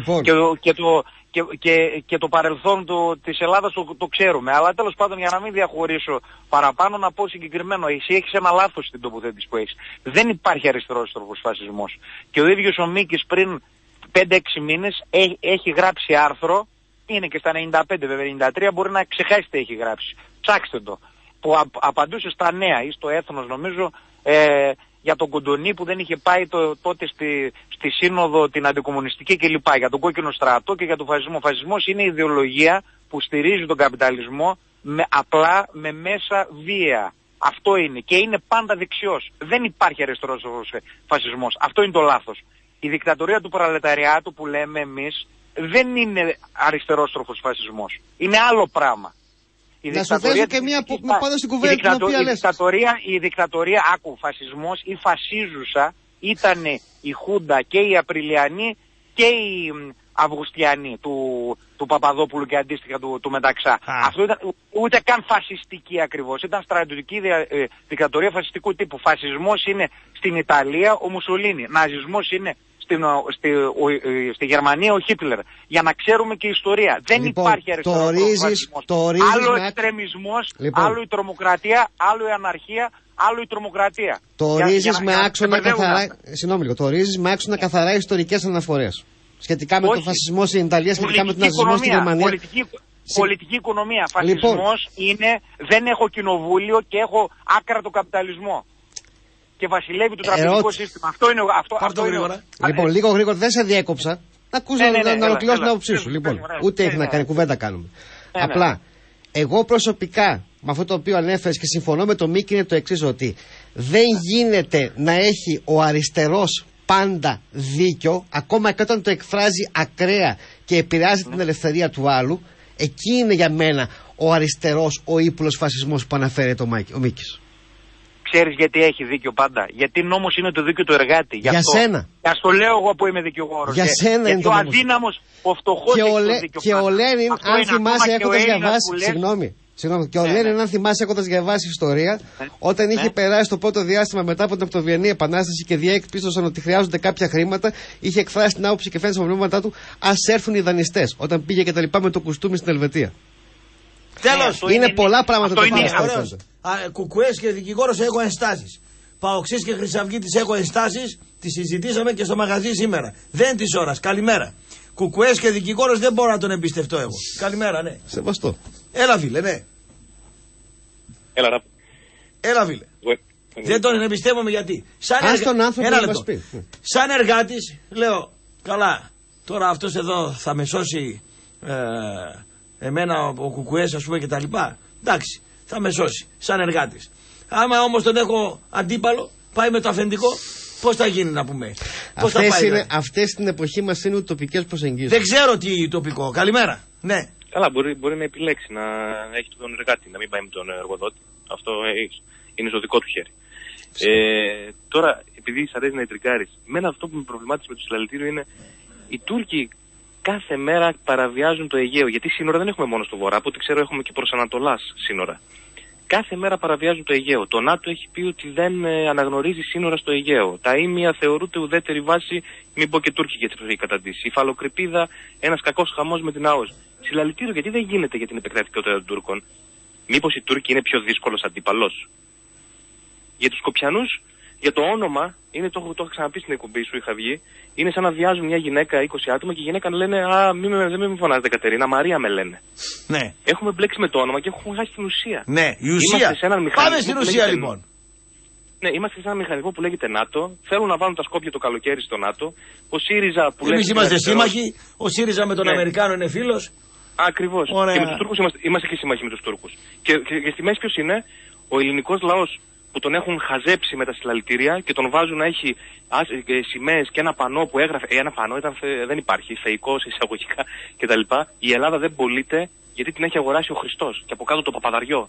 και το παρελθόν της Ελλάδας το ξέρουμε. Αλλά τέλος πάντων, για να μην διαχωρίσω παραπάνω, να πω συγκεκριμένο, εσύ έχεις ένα λάθος στην τοποθέτηση που έχεις. Δεν υπάρχει αριστερόστροφος φασισμός. Και ο ίδιος ο Μίκης πριν 5-6 μήνες έχει γράψει άρθρο. Είναι και στα 95 βέβαια, 93 μπορεί να ξεχάσει τι έχει γράψει. Ψάξτε το. Που απαντούσε στα Νέα ή στο Έθνος νομίζω για τον Κοντονή που δεν είχε πάει τότε στη σύνοδο την αντικομμουνιστική κλπ. Για τον κόκκινο στρατό και για τον φασισμό. Ο φασισμός είναι η ιδεολογία που στηρίζει τον καπιταλισμό απλά με μέσα βία. Αυτό είναι και είναι πάντα δεξιός. Δεν υπάρχει αριστερός φασισμός. Αυτό είναι το λάθος. Η δικτατορία του προλεταριάτου που λέμε εμείς δεν είναι αριστερόστροφος φασισμός. Είναι άλλο πράγμα. Να σου θέσω και μία πάνω στην κουβέντα την οποία λες. Η δικτατορία, άκου, φασισμός ή φασίζουσα ήταν η Χούντα και η Απριλιανή και η Αυγουστιανή, του Παπαδόπουλου και αντίστοιχα του Μεταξά. Αυτό ήταν ούτε καν φασιστική ακριβώς. Ήταν στρατιωτική δικτατορία φασιστικού τύπου. Φασισμός είναι στην Ιταλία ο Μουσολίνι. Ναζισμός είναι στη Γερμανία ο Χίτλερ. Για να ξέρουμε και ιστορία. Δεν υπάρχει αριστερός φασισμός. Άλλο εξτρεμισμός, άλλο η τρομοκρατία, άλλο η αναρχία, άλλο η τρομοκρατία. Το ορίζεις με άξονα καθαρά. Συγγνώμη λίγο. Το ορίζεις με άξονα καθαρά ιστορικές αναφορές. Σχετικά με τον φασισμό στην Ιταλία, σχετικά με τον ναζισμό στη Γερμανία. Πολιτική οικονομία. Φασισμός είναι δεν έχω κοινοβούλιο και έχω άκρατο καπιταλισμό. Και βασιλεύει το τραπεζικό σύστημα. Αυτό είναι. Αυτό είναι. Λοιπόν, λίγο γρήγορα, δεν σε διέκοψα. Να ακούσω να ολοκληρώσω την άποψή σου. Λοιπόν, ούτε έχει να κάνει, κουβέντα κάνουμε. Απλά, εγώ προσωπικά, με αυτό το οποίο ανέφερες και συμφωνώ με τον Μίκη, είναι το εξής, ότι δεν γίνεται να έχει ο αριστερός πάντα δίκιο, ακόμα και όταν το εκφράζει ακραία και επηρεάζει την ελευθερία του άλλου. Εκεί είναι για μένα ο αριστερός, ο ύπουλος φασισμός που αναφέρεται ο Μίκης. Ξέρεις γιατί έχει δίκιο πάντα? Γιατί νόμος είναι το δίκιο του εργάτη. Για σένα. Ας το λέω εγώ που είμαι δικηγόρος. Για σένα είναι το νόμος. Γιατί ο αδύναμος, ο φτωχός έχει το δίκιο. Και ο Λένιν, αν θυμάσαι έχοντας διαβάσει. Συγγνώμη. Και ο Λένιν, αν θυμάσαι έχοντας διαβάσει ιστορία, όταν είχε περάσει το πρώτο διάστημα μετά από την Οκτωβριανή Επανάσταση και διέκπιστωσαν ότι χρειάζονται κάποια χρήματα, είχε εκφράσει την άποψη και φαίνεται στα προβλήματά του, ας έρθουν οι δανειστές. Όταν πήγε και τα λοιπά με το κουστούμι στην Ελβετία. Τέλος. Είναι πολλά πράγματα που Κουκουές και δικηγόρος έχω ενστάσεις. Παοξής και Χρυσαυγίτης έχω ενστάσεις. Τις συζητήσαμε και στο μαγαζί σήμερα. Δεν της ώρας. Καλημέρα. Κουκουές και δικηγόρος δεν μπορώ να τον εμπιστευτώ εγώ. Καλημέρα, ναι. Σεβαστό. Έλα, φίλε, ναι. Έλα, φίλε. Δεν τον εμπιστεύομαι γιατί. Σαν εργάτης, λέω, καλά, τώρα αυτός εδώ θα με σώσει εμένα ο Κουκουές, ας πούμε, και τα λοιπά. Εντάξει, θα με σώσει, σαν εργάτης. Άμα όμως τον έχω αντίπαλο, πάει με το αφεντικό, πώς θα γίνει να πούμε? Αυτές στην εποχή μας είναι ουτοπικές προσεγγίσεις. Δεν ξέρω τι τοπικό. Καλημέρα. Ναι. Καλά, μπορεί να επιλέξει να έχει τον εργάτη, να μην πάει με τον εργοδότη. Αυτό είναι στο δικό του χέρι. Τώρα, επειδή σ' αρέσει να ιτρικάρεις, εμένα αυτό που με προβλημάτισε με το συλλαλητήριο είναι οι Τούρκοι κάθε μέρα παραβιάζουν το Αιγαίο. Γιατί σύνορα δεν έχουμε μόνο στο βορρά, από ό,τι ξέρω έχουμε και προς Ανατολάς σύνορα. Κάθε μέρα παραβιάζουν το Αιγαίο. Το ΝΑΤΟ έχει πει ότι δεν αναγνωρίζει σύνορα στο Αιγαίο. Τα ήμια θεωρούνται ουδέτερη βάση, μην πω και τουρκική καταντήσει. Η φαλοκρηπίδα, ένας κακός χαμός με την ΑΟΣ. Συλλαλητήριο, γιατί δεν γίνεται για την επεκτατικότητα των Τούρκων? Μήπως οι Τούρκοι είναι πιο δύσκολος αντίπαλος? Για τους Σκοπιανούς, για το όνομα, το έχω ξαναπεί στην εκπομπή σου, είχα βγει, είναι σαν να βιάζουν μια γυναίκα 20 άτομα και η γυναίκα λένε δεν με φωνάζετε Κατερίνα, Μαρία με λένε. Ναι. Έχουμε μπλέξει με το όνομα και έχουμε χάσει την ουσία. Ναι, η ουσία. Πάμε στην ουσία λοιπόν. Ναι, είμαστε σε ένα μηχανισμό που λέγεται ΝΑΤΟ. Θέλουν να βάλουν τα Σκόπια το καλοκαίρι στο ΝΑΤΟ. Ο ΣΥΡΙΖΑ που λέει. Εμείς είμαστε σύμμαχοι. Ο ΣΥΡΙΖΑ με τον Αμερικάνο είναι φίλος. Ακριβώς. Και με τους Τούρκους είμαστε και σύμμαχοι με τους Τούρκους. Και στη μέση ποιος είναι? Ο ελληνικός λαός που τον έχουν χαζέψει με τα συλλαλητήρια και τον βάζουν να έχει σημαίες και ένα πανό που έγραφε. Ένα πανό δεν υπάρχει, θεϊκό, εισαγωγικά κτλ. Η Ελλάδα δεν πωλείται γιατί την έχει αγοράσει ο Χριστός. Και από κάτω το Παπαδαριό.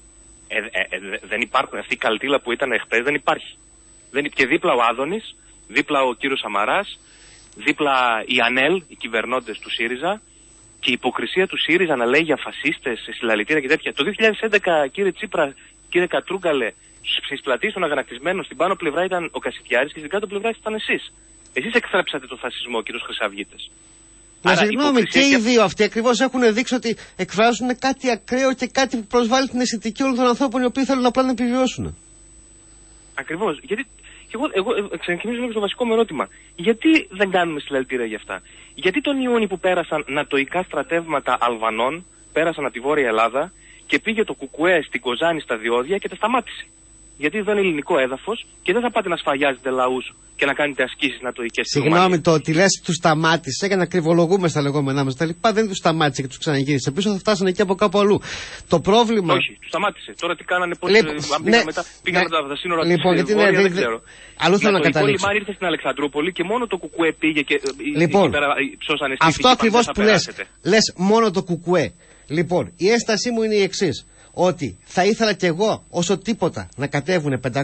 Δεν υπάρχουν. Αυτή η καλτήλα που ήταν εχθές δεν υπάρχει. Και δίπλα ο Άδωνης, δίπλα ο κύριος Σαμαράς, δίπλα οι ΑΝΕΛ, οι κυβερνώντες του ΣΥΡΙΖΑ. Και η υποκρισία του ΣΥΡΙΖΑ να λέει για φασίστες, συλλαλητήρια και τέτοια. Το 2011, κύριε Τσίπρα, κύριε Κατρούγκαλε, στις πλατείες των αγανακτισμένων στην πάνω πλευρά ήταν ο Κασιτιάρης και στην κάτω πλευρά ήταν εσείς. Εσείς εκθρέψατε τον φασισμό και τους Χρυσαυγίτες. Μα συγγνώμη, και οι δύο αυτοί ακριβώς έχουν δείξει ότι εκφράζουν κάτι ακραίο και κάτι που προσβάλλει την αισθητική όλων των ανθρώπων οι οποίοι θέλουν απλά να επιβιώσουν. Ακριβώς. Γιατί. Και εγώ ξεκινήσω λίγο στο βασικό μου ερώτημα. Γιατί δεν κάνουμε συλλαλητήρια για αυτά? Γιατί τον Ιούνιο που πέρασαν νατοϊκά στρατεύματα Αλβανών, πέρασαν από τη Βόρεια Ελλάδα και πήγε το Κουκουέ στην Κοζάνη στα διόδια και τα σταμάτησε? Γιατί εδώ είναι ελληνικό έδαφος και δεν θα πάτε να σφαγιάζετε λαούς και να κάνετε ασκήσεις νατοϊκές. Συγγνώμη, το ότι λες τους σταμάτησε για να κρυβολογούμε στα λεγόμενά μας τα λοιπά, δεν τους σταμάτησε και τους ξαναγύρισε πίσω, θα φτάσουν εκεί από κάπου αλλού. Το πρόβλημα. Όχι, τους σταμάτησε. Τώρα τι κάνανε, πώς πήγαν από τα σύνορα της Βόρειας, δεν ξέρω. Αλλού θέλω να καταλήξω. Το λιμάρι ήρθε στην Αλεξανδρούπολη και μόνο το Κουκουέ πήγε και ψώσανε σπίτι. Αυτό ακριβώς που λες μόνο το Κουκουέ. Λοιπόν, η ένστασή μου είναι η εξής. ότι θα ήθελα κι εγώ όσο τίποτα να κατέβουν 500.000,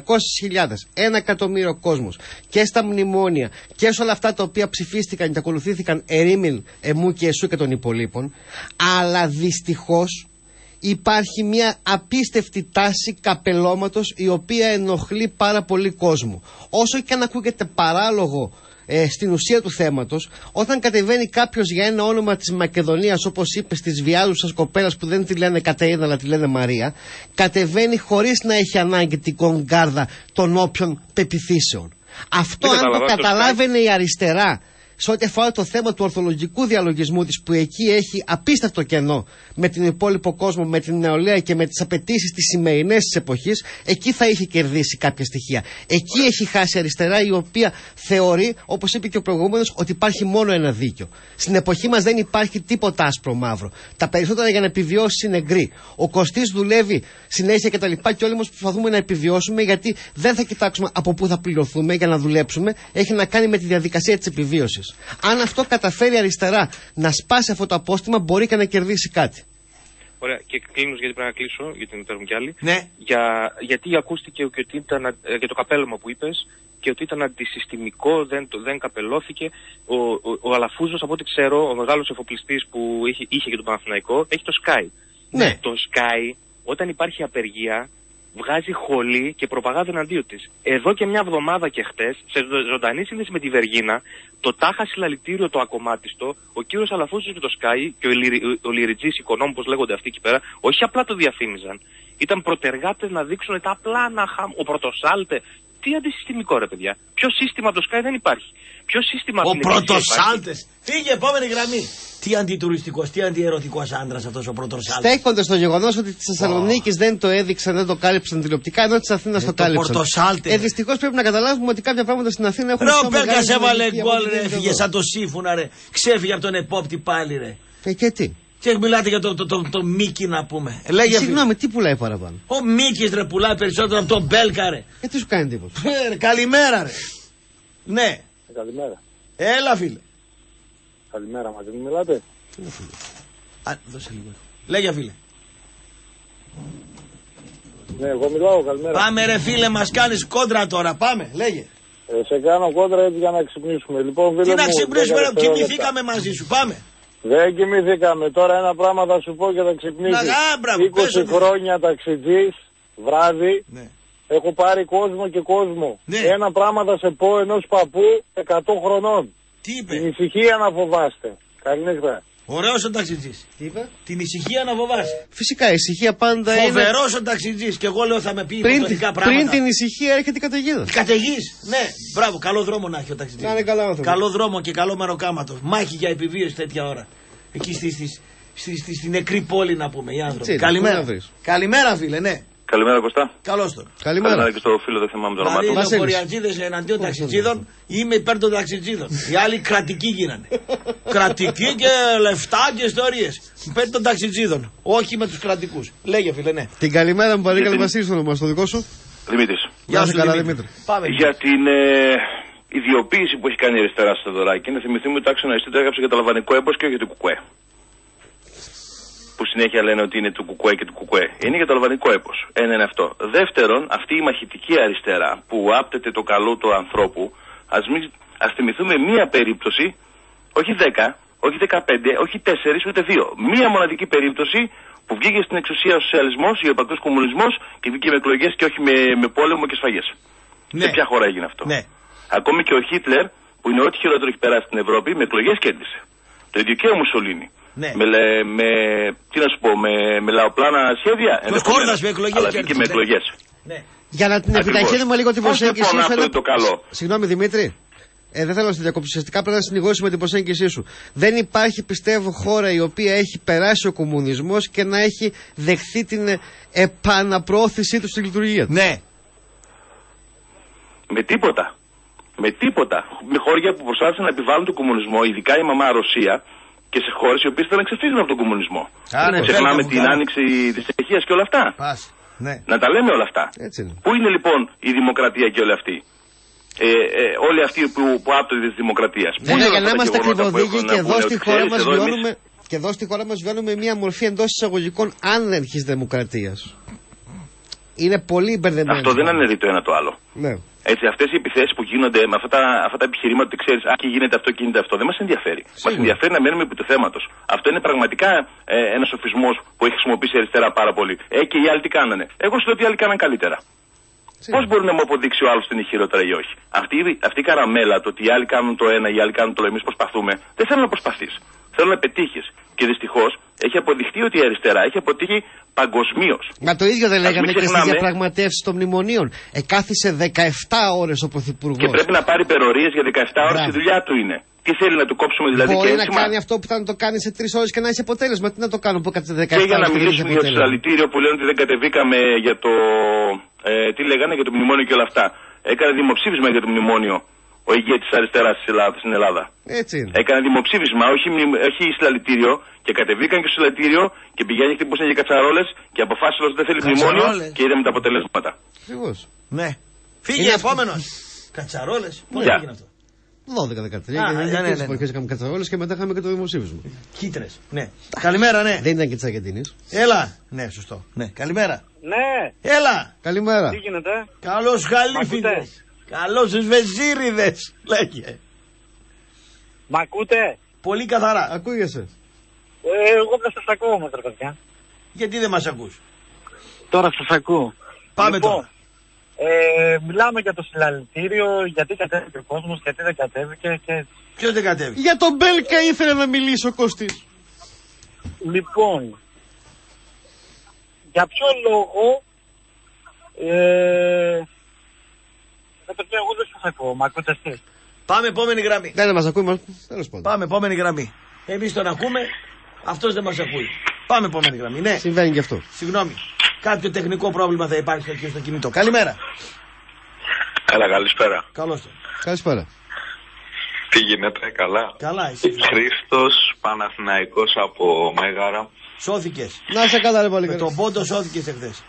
1 εκατομμύριο κόσμος και στα μνημόνια και σε όλα αυτά τα οποία ψηφίστηκαν και ακολουθήθηκαν ερήμην εμού και εσού και των υπολείπων, αλλά δυστυχώς υπάρχει μια απίστευτη τάση καπελώματος η οποία ενοχλεί πάρα πολύ κόσμο. Όσο και αν ακούγεται παράλογο στην ουσία του θέματος, όταν κατεβαίνει κάποιος για ένα όνομα της Μακεδονίας, όπως είπε, της βιάζουσας κοπέλας που δεν τη λένε Κατερίνα αλλά τη λένε Μαρία, κατεβαίνει χωρίς να έχει ανάγκη την κονγκάρδα των όποιων πεποιθήσεων. Αυτό αν το καταλάβαινε η αριστερά σε ό,τι αφορά το θέμα του ορθολογικού διαλογισμού της, που εκεί έχει απίστευτο κενό με την υπόλοιπο κόσμο, με την νεολαία και με τις απαιτήσεις της σημερινής της εποχής, εκεί θα είχε κερδίσει κάποια στοιχεία. Εκεί έχει χάσει αριστερά, η οποία θεωρεί, όπως είπε και ο προηγούμενος, ότι υπάρχει μόνο ένα δίκιο. Στην εποχή μας δεν υπάρχει τίποτα άσπρο μαύρο. Τα περισσότερα για να επιβιώσει είναι γκρι. Ο Κωστής δουλεύει συνέχεια κτλ. Και όλοι μας προσπαθούμε να επιβιώσουμε, γιατί δεν θα κοιτάξουμε από πού θα πληρωθούμε για να δουλέψουμε. Έχει να κάνει με τη διαδικασία της επιβίωσης. Αν αυτό καταφέρει αριστερά να σπάσει αυτό το απόστημα, μπορεί και να κερδίσει κάτι. Ωραία, και κλείνω γιατί πρέπει να κλείσω, γιατί δεν υπάρχουν κι άλλοι. Ναι. Γιατί ακούστηκε και ότι ήταν για το καπέλωμα που είπες και ότι ήταν αντισυστημικό, δεν καπελώθηκε. Ο Αλαφούζος, από ό,τι ξέρω, ο μεγάλος εφοπλιστής που είχε και τον Παναθηναϊκό, έχει το Sky. Ναι. Το Sky, όταν υπάρχει απεργία, βγάζει χολή και προπαγάνδα εναντίον της. Εδώ και μια εβδομάδα και χτες, σε ζωντανή σύνδεση με τη Βεργίνα, το τάχα συλλαλητήριο το ακομμάτιστο, ο κύριος Αλαφούζος και το Sky και ο Λυριτζής, οικονόμου, όπως λέγονται αυτοί εκεί πέρα, όχι απλά το διαφήμιζαν. Ήταν προτεργάτες να δείξουν τα απλά ο Πρωτοσάλτε. Τι αντισυστημικό, ρε παιδιά. Ποιο σύστημα από το Sky δεν υπάρχει. Ποιο σύστημα ο Πρωτοσάλτες. Φύγε, επόμενη γραμμή. Τι αντιτουριστικός, τι αντιερωτικός άντρας αυτός ο Πρωτοσάλτες. Στέκονται στο γεγονός ότι της Θεσσαλονίκης δεν το έδειξαν, δεν το κάλυψαν τηλεοπτικά, ενώ της Αθήνας το κάλυψαν. Δυστυχώς πρέπει να καταλάβουμε ότι κάποια πράγματα στην Αθήνα έχουν. Ρε, ο Πέλκας έβαλε γκολ, ρε, έφυγε σαν το Σύμφωνα, ρε. Ξέφυγε από τον επόπτη πάλι, ρε. Και τι. Και μιλάτε για το Μίκη, να πούμε. Συγγνώμη, τι πουλάει παραπάνω. Ο Μίκης, ρε, πουλάει περισσότερο από τον Μπέλκα, ρε. Τι σου κάνει εντύπωση. Καλημέρα, ρε. Ναι. Καλημέρα. Έλα, φίλε. Καλημέρα, μαζί μου μιλάτε. Δώσε λίγο. Λέγε, φίλε. Ναι, εγώ μιλάω, καλημέρα. Πάμε, ρε, φίλε, μας κάνεις κόντρα τώρα. Πάμε, λέγε. Σε κάνω κόντρα έτσι για να ξυπνήσουμε. Λοιπόν, φίλε, τι να ξυπνήσουμε, ρε, κοιμηθήκαμε μαζί σου. Πάμε. Δεν κοιμηθήκαμε. Τώρα ένα πράγμα θα σου πω και θα ξυπνήσεις. 20 χρόνια ταξιτζής, βράδυ. Ναι. Έχω πάρει κόσμο και κόσμο. Ναι. Ένα πράγμα θα σε πω ενός παππού 100 χρονών. Τι είπε? Την ησυχία να φοβάστε. Καληνύχτα. Ωραίος ο ταξιτζής. Τι είπε? Την ησυχία να φοβάσαι. Φυσικά η ησυχία πάντα είναι. Φοβερός ο ταξιτζής. Και εγώ λέω θα με πει υποτονικά πράγματα. Πριν την ησυχία έρχεται η καταιγίδα. Καταιγής, ναι. Μπράβο, καλό δρόμο να έχει ο ταξιτζής. Να είναι καλά άνθρωπο. Καλό δρόμο και καλό μεροκάματο. Μάχη για επιβίωση τέτοια ώρα. Εκεί στη νεκρή πόλη να πούμε οι άνθρωποι. Καλημέρα. Καλημέρα, φίλε, ναι. Καλημέρα, Κωστά. Καλώς τώρα. Καλημέρα και στο φίλο, δεν θυμάμαι το όνομα του. Δηλαδή, οι λεωφοριατζίδες εναντίον ταξιτζίδων, είμαι υπέρ των ταξιτζίδων. Οι άλλοι κρατικοί γίνανε. Κρατικοί και λεφτά και ιστορίες. Υπέρ των ταξιτζίδων. Όχι με τους κρατικούς. Λέγε, φίλε, ναι. Την καλημέρα μου, παρήγαλε Βασίλη, στο όνομα, στο δικό σου. Δημήτρης. Γεια σου, καλά, Δημήτρη. Για την ιδιοποίηση που έχει κάνει η αριστερά στο Θεοδωράκη, να θυμηθούμε ότι το άξονα το έγραψε για το αλβανικό έμπος και όχι για το κουκουέ. Που συνέχεια λένε ότι είναι του κουκουέ και του κουκουέ. Είναι για το αλβανικό έπος. Ένα είναι αυτό. Δεύτερον, αυτή η μαχητική αριστερά που άπτεται το καλό του ανθρώπου, ας θυμηθούμε μία περίπτωση, όχι 10, όχι 15, όχι 4, ούτε 2. Μία μοναδική περίπτωση που βγήκε στην εξουσία ο σοσιαλισμός, ο επακτός κομμουνισμός και βγήκε με εκλογές και όχι με πόλεμο και σφαγές. Ναι. Σε ποια χώρα έγινε αυτό. Ναι. Ακόμη και ο Χίτλερ, που είναι ό,τι χειρότερο έχει περάσει στην Ευρώπη, με εκλογές κέρδισε. Το ίδιο και ο Μουσολίνι. Ναι. Τι να σου πω, με λαοπλάνα σχέδια. Με εκλογές. Αλλά και με εκλογές. Ναι. Για να την επιταχύνουμε λίγο την προσέγγιση σου. Το καλό. Συγγνώμη, Δημήτρη. Δεν θέλω να στη διακόψω. Ουσιαστικά πρέπει να συνηγορήσουμε την προσέγγιση σου. Δεν υπάρχει, πιστεύω, χώρα η οποία έχει περάσει ο κομμουνισμός και να έχει δεχθεί την επαναπροώθησή του στη λειτουργία του. Ναι. Με τίποτα. Με τίποτα. Με χώρια που προσπάθησαν να επιβάλλουν τον κομμουνισμό, ειδικά η μαμά Ρωσία, και σε χώρες οι οποίες θέλουν να ξεφύγουν από τον κομμουνισμό. Ξεχνάμε την άνοιξη της Τσεχίας και όλα αυτά. Ναι. Να τα λέμε όλα αυτά. Πού είναι λοιπόν η δημοκρατία και όλοι αυτοί? Όλοι αυτοί που άπτονται της δημοκρατίας. Για να είμαστε ακριβοδίκοι και εδώ στη χώρα μας βιώνουμε. Και εδώ στη χώρα μας βιώνουμε μια μορφή εντός εισαγωγικών άνερχης δημοκρατίας. Είναι πολύ μπερδεμένο. Αυτό δεν αναιρεί το ένα το άλλο. Ναι. Έτσι, αυτές οι επιθέσεις που γίνονται με αυτά τα επιχειρήματα ότι ξέρεις, και γίνεται αυτό και γίνεται αυτό, δεν μας ενδιαφέρει. Μας ενδιαφέρει να μένουμε επί του θέματος. Αυτό είναι πραγματικά ένας σοφισμός που έχει χρησιμοποιήσει η αριστερά πάρα πολύ. Και οι άλλοι τι κάνανε. Εγώ σου λέω ότι οι άλλοι κάναν καλύτερα. Πώς μπορεί να μου αποδείξει ο άλλος ότι είναι χειρότερα ή όχι. Αυτή η καραμέλα, το ότι οι άλλοι κάνουν το ένα, οι άλλοι κάνουν το άλλο, εμείς προσπαθούμε, δεν θέλω να προσπαθείς. Θέλω να πετύχεις. Και δυστυχώς έχει αποδειχτεί ότι η αριστερά έχει αποτύχει παγκοσμίως. Μα το ίδιο δεν λέγαμε και στις διαπραγματεύσεις των μνημονίων. Κάθισε 17 ώρες ο Πρωθυπουργός. Και πρέπει να πάρει υπερορίες για 17 ώρες, η δουλειά του είναι. Τι θέλει να του κόψουμε δηλαδή? Μπορεί να κάνει αυτό που θα το κάνει σε 3 ώρες και να έχει αποτέλεσμα. Τι να το κάνω που κάτσε 17 ώρες. Και για να μιλήσουμε για το συλλαλητήριο που λένε ότι δεν κατεβήκαμε για το. Τι λέγανε για το μνημόνιο και όλα αυτά. Έκανε δημοψήφισμα για το μνημόνιο ο ηγέτης της αριστεράς στην Ελλάδα. Έτσι είναι. Έκανε δημοψήφισμα, όχι συλλαλητήριο, και κατεβήκαν και στο συλλαλητήριο και πηγαίνει, χτυπούσαν για κατσαρόλες και αποφάσισαν ότι δεν θέλει μνημόνιο και είδαμε τα αποτελέσματα. Ακριβώς. Ναι. Φύγε επόμενος. Κατσαρόλες. Πώς έγινε αυτό? 12-13. Και είχαμε κατσαρόλες και μετά είχαμε και το δημοψήφισμα. Κίτρες. Ναι. Καλημέρα, ναι. Δεν ήταν και της Αργεντινής. Έλα. Ναι, σωστό. Ναι. Καλημέρα. Ναι. Έλα. Καλημέρα. Τι γίνεται? Καλώς Χαλίφιδες. Καλώς τους Βεζίριδες. Λέγε. Μ' ακούτε? Πολύ καθαρά. Ακούγεσαι. Εγώ δεν σας ακούω όμως ρε παιδιά. Γιατί δεν μας ακούς? Τώρα σας ακούω. Πάμε λοιπόν, τώρα. Μιλάμε για το συλλαλητήριο, γιατί κατέβηκε ο κόσμος, γιατί δεν κατέβηκε και... Ποιος δεν κατέβηκε? Για τον Μπέλκα ήθελε να μιλήσει ο Κωστής. Λοιπόν, για ποιο λόγο... εγώ δεν σας ακούω, μ' ακούτε εσείς? Πάμε επόμενη γραμμή. Δεν μας ακούει, τέλος πάντων. Πάμε επόμενη γραμμή. Εμείς τον ακούμε, αυτός δεν μας ακούει. Πάμε επόμενη γραμμή, ναι. Συμβαίνει και αυτό. Συγγνώμη. Κάποιο τεχνικό πρόβλημα θα υπάρχει εκεί στο κινητό. Καλημέρα. Έλα, καλησπέρα. Καλώς το. Καλησπέρα. Τι γίνεται, καλά? Καλά, εσύ. Χρήστος Παναθηναϊκός από Μέγαρα. Σώθηκες. Να σε καλά, ρε πολύ. Με τον πόντο σώθηκες εχθές.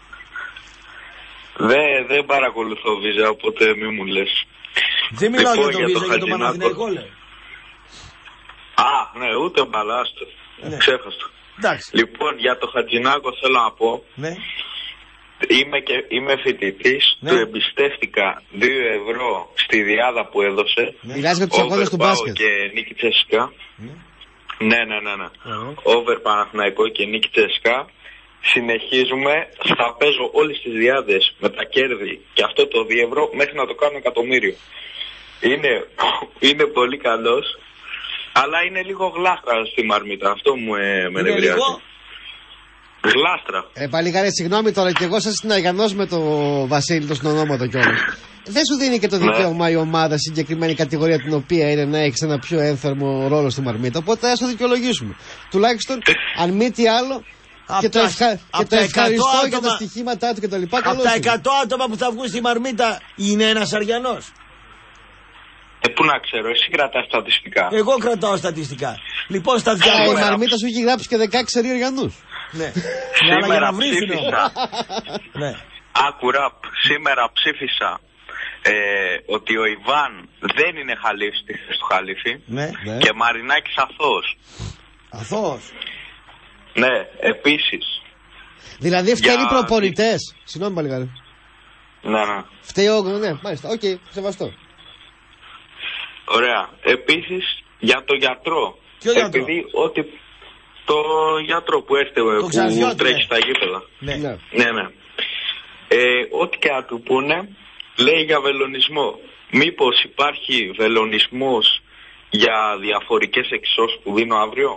Δεν παρακολουθώ Βίζα, οπότε μη μου λες. Δεν μιλάω για τον Βίζα, για τον Παναθηναϊκό λέω. Α, ναι, ούτε μπαλάστο. Ναι. Ξέχαστο. Εντάξει. Λοιπόν, για το Χατζηνάκο θέλω να πω. Ναι. Είμαι φοιτητής, του εμπιστεύτηκα 2 ευρώ στη διάδα που έδωσε. Μιλάς για τους αγώνες του μπάσκετ. Και Νίκη Τσέσκα. Ναι. Over Παναθηναϊκό και Νίκη Τσέσκα. Συνεχίζουμε, θα παίζω όλες τις διάδες με τα κέρδη και αυτό το 2 ευρώ μέχρι να το κάνω εκατομμύριο. Είναι πολύ καλός, αλλά είναι λίγο γλάστρα στη μαρμίτα. Αυτό μου με νευριάζει. Γλάστρα. Παλιγάρε, συγγνώμη τώρα, και εγώ σας συναγανός με τον Βασίλη τον συνονόματο κιόλας. Δεν σου δίνει και το δικαίωμα η ομάδα συγκεκριμένη κατηγορία την οποία είναι να έχεις ένα πιο ένθερμο ρόλο στη μαρμίτα. Οπότε ας το δικαιολογήσουμε. Τουλάχιστον, αν μη τι άλλο. Και το ευχαριστώ για τα στοιχήματά του κτλ. Από τα 100 άτομα που θα βγουν στη μαρμίτα είναι ένας Αριανός. Πού να ξέρω, εσύ κρατάς στατιστικά. Εγώ κρατάω στατιστικά. Λοιπόν, στα 200. Η μαρμίτα σου έχει γράψει και 16 Αριανούς. Ναι. Σήμερα ψήφισα. Ναι. Άκουρα, σήμερα ψήφισα ότι ο Ιβάν δεν είναι χαλίφη στη θέση του χαλίφη. Ναι. Και Μαρινάκης αθώος. Αθώος. Ναι, επίσης. Δηλαδή φταίνουν οι προπονητές. Συγγνώμη πάλι καλή. Ναι. Φταίει ναι, μάλιστα. Οκ, σεβαστό. Ωραία. Επίσης για το γιατρό. Ποιο γιατρό? Επειδή ότι το γιατρό που έρχεται που τρέχει στα γήπεδα. Ναι. Ό,τι και να του πούνε λέει για βελονισμό. Μήπως υπάρχει βελονισμός για διαφορικές εξώσεις που δίνω αύριο?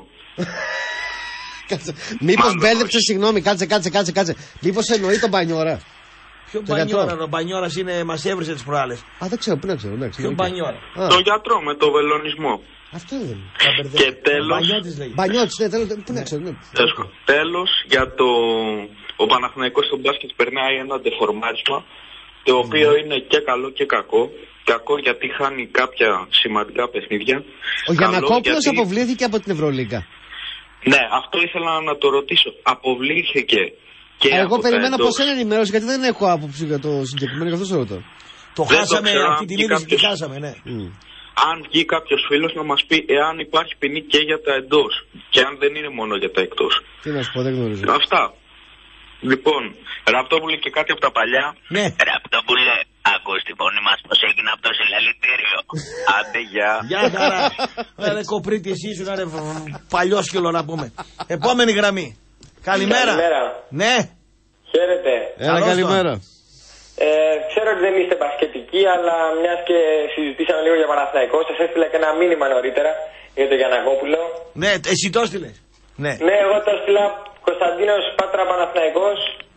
Μήπως μπέρδεψε, συγγνώμη, κάτσε. Μήπως εννοεί τον Μπανιόρα? Ποιο Μπανιόρα? Ο Μπανιόρας μας έβρισε τις προάλλες. Δεν ξέρω, πού να ξέρω. Ποιο Μπανιόρα? Το γιατρό με το βελονισμό. Αυτό δεν είναι. Και τέλος. Μπανιώτης, ναι, πού να ξέρω. Τέλος, για το. Ο Παναθηναϊκός στο μπάσκετ περνάει ένα ντεφορμάρισμα το οποίο είναι και καλό και κακό. Κακό γιατί χάνει κάποια σημαντικά παιχνίδια. Ο Γιαννακόπουλος αποβλήθηκε από την Ευρωλίγκα. Ναι, αυτό ήθελα να το ρωτήσω. Αποβλήθηκε και εγώ περιμένω από σένα ενημέρωση γιατί δεν έχω άποψη για το συγκεκριμένο, γι' αυτό σε ρωτώ. Το χάσαμε, αυτή την είδηση τη χάσαμε, ναι. αν βγει κάποιος φίλος να μας πει εάν υπάρχει ποινή και για τα εντός και αν δεν είναι μόνο για τα εκτός. Τι να σου πω, δεν γνωρίζω. Αυτά. Λοιπόν, Ραπτόπουλε και κάτι από τα παλιά. Ναι. Ραπτόπουλε, ακούς τη φωνή μας πως έγινε από το συλλαλητήριο. Άντε, γεια. Γεια χαρά. Ρε κοπρίτη, εσύ ήσουν ρε παλιόσκυλο να πούμε. Επόμενη γραμμή. Καλημέρα. Καλημέρα. Ναι. Χαίρετε. Έλα, καλημέρα. Ξέρω ότι δεν είστε μπασκετικοί, αλλά μιας και συζητήσαμε λίγο για Παναθηναϊκό, σας έστειλα και ένα μήνυμα νωρίτερα για τον Γιαννακόπουλο. Ναι, εσύ το έστειλες. Ναι. Ναι, εγώ το έστειλα. Κωνσταντίνος Πάτρα Παναθηναϊκός.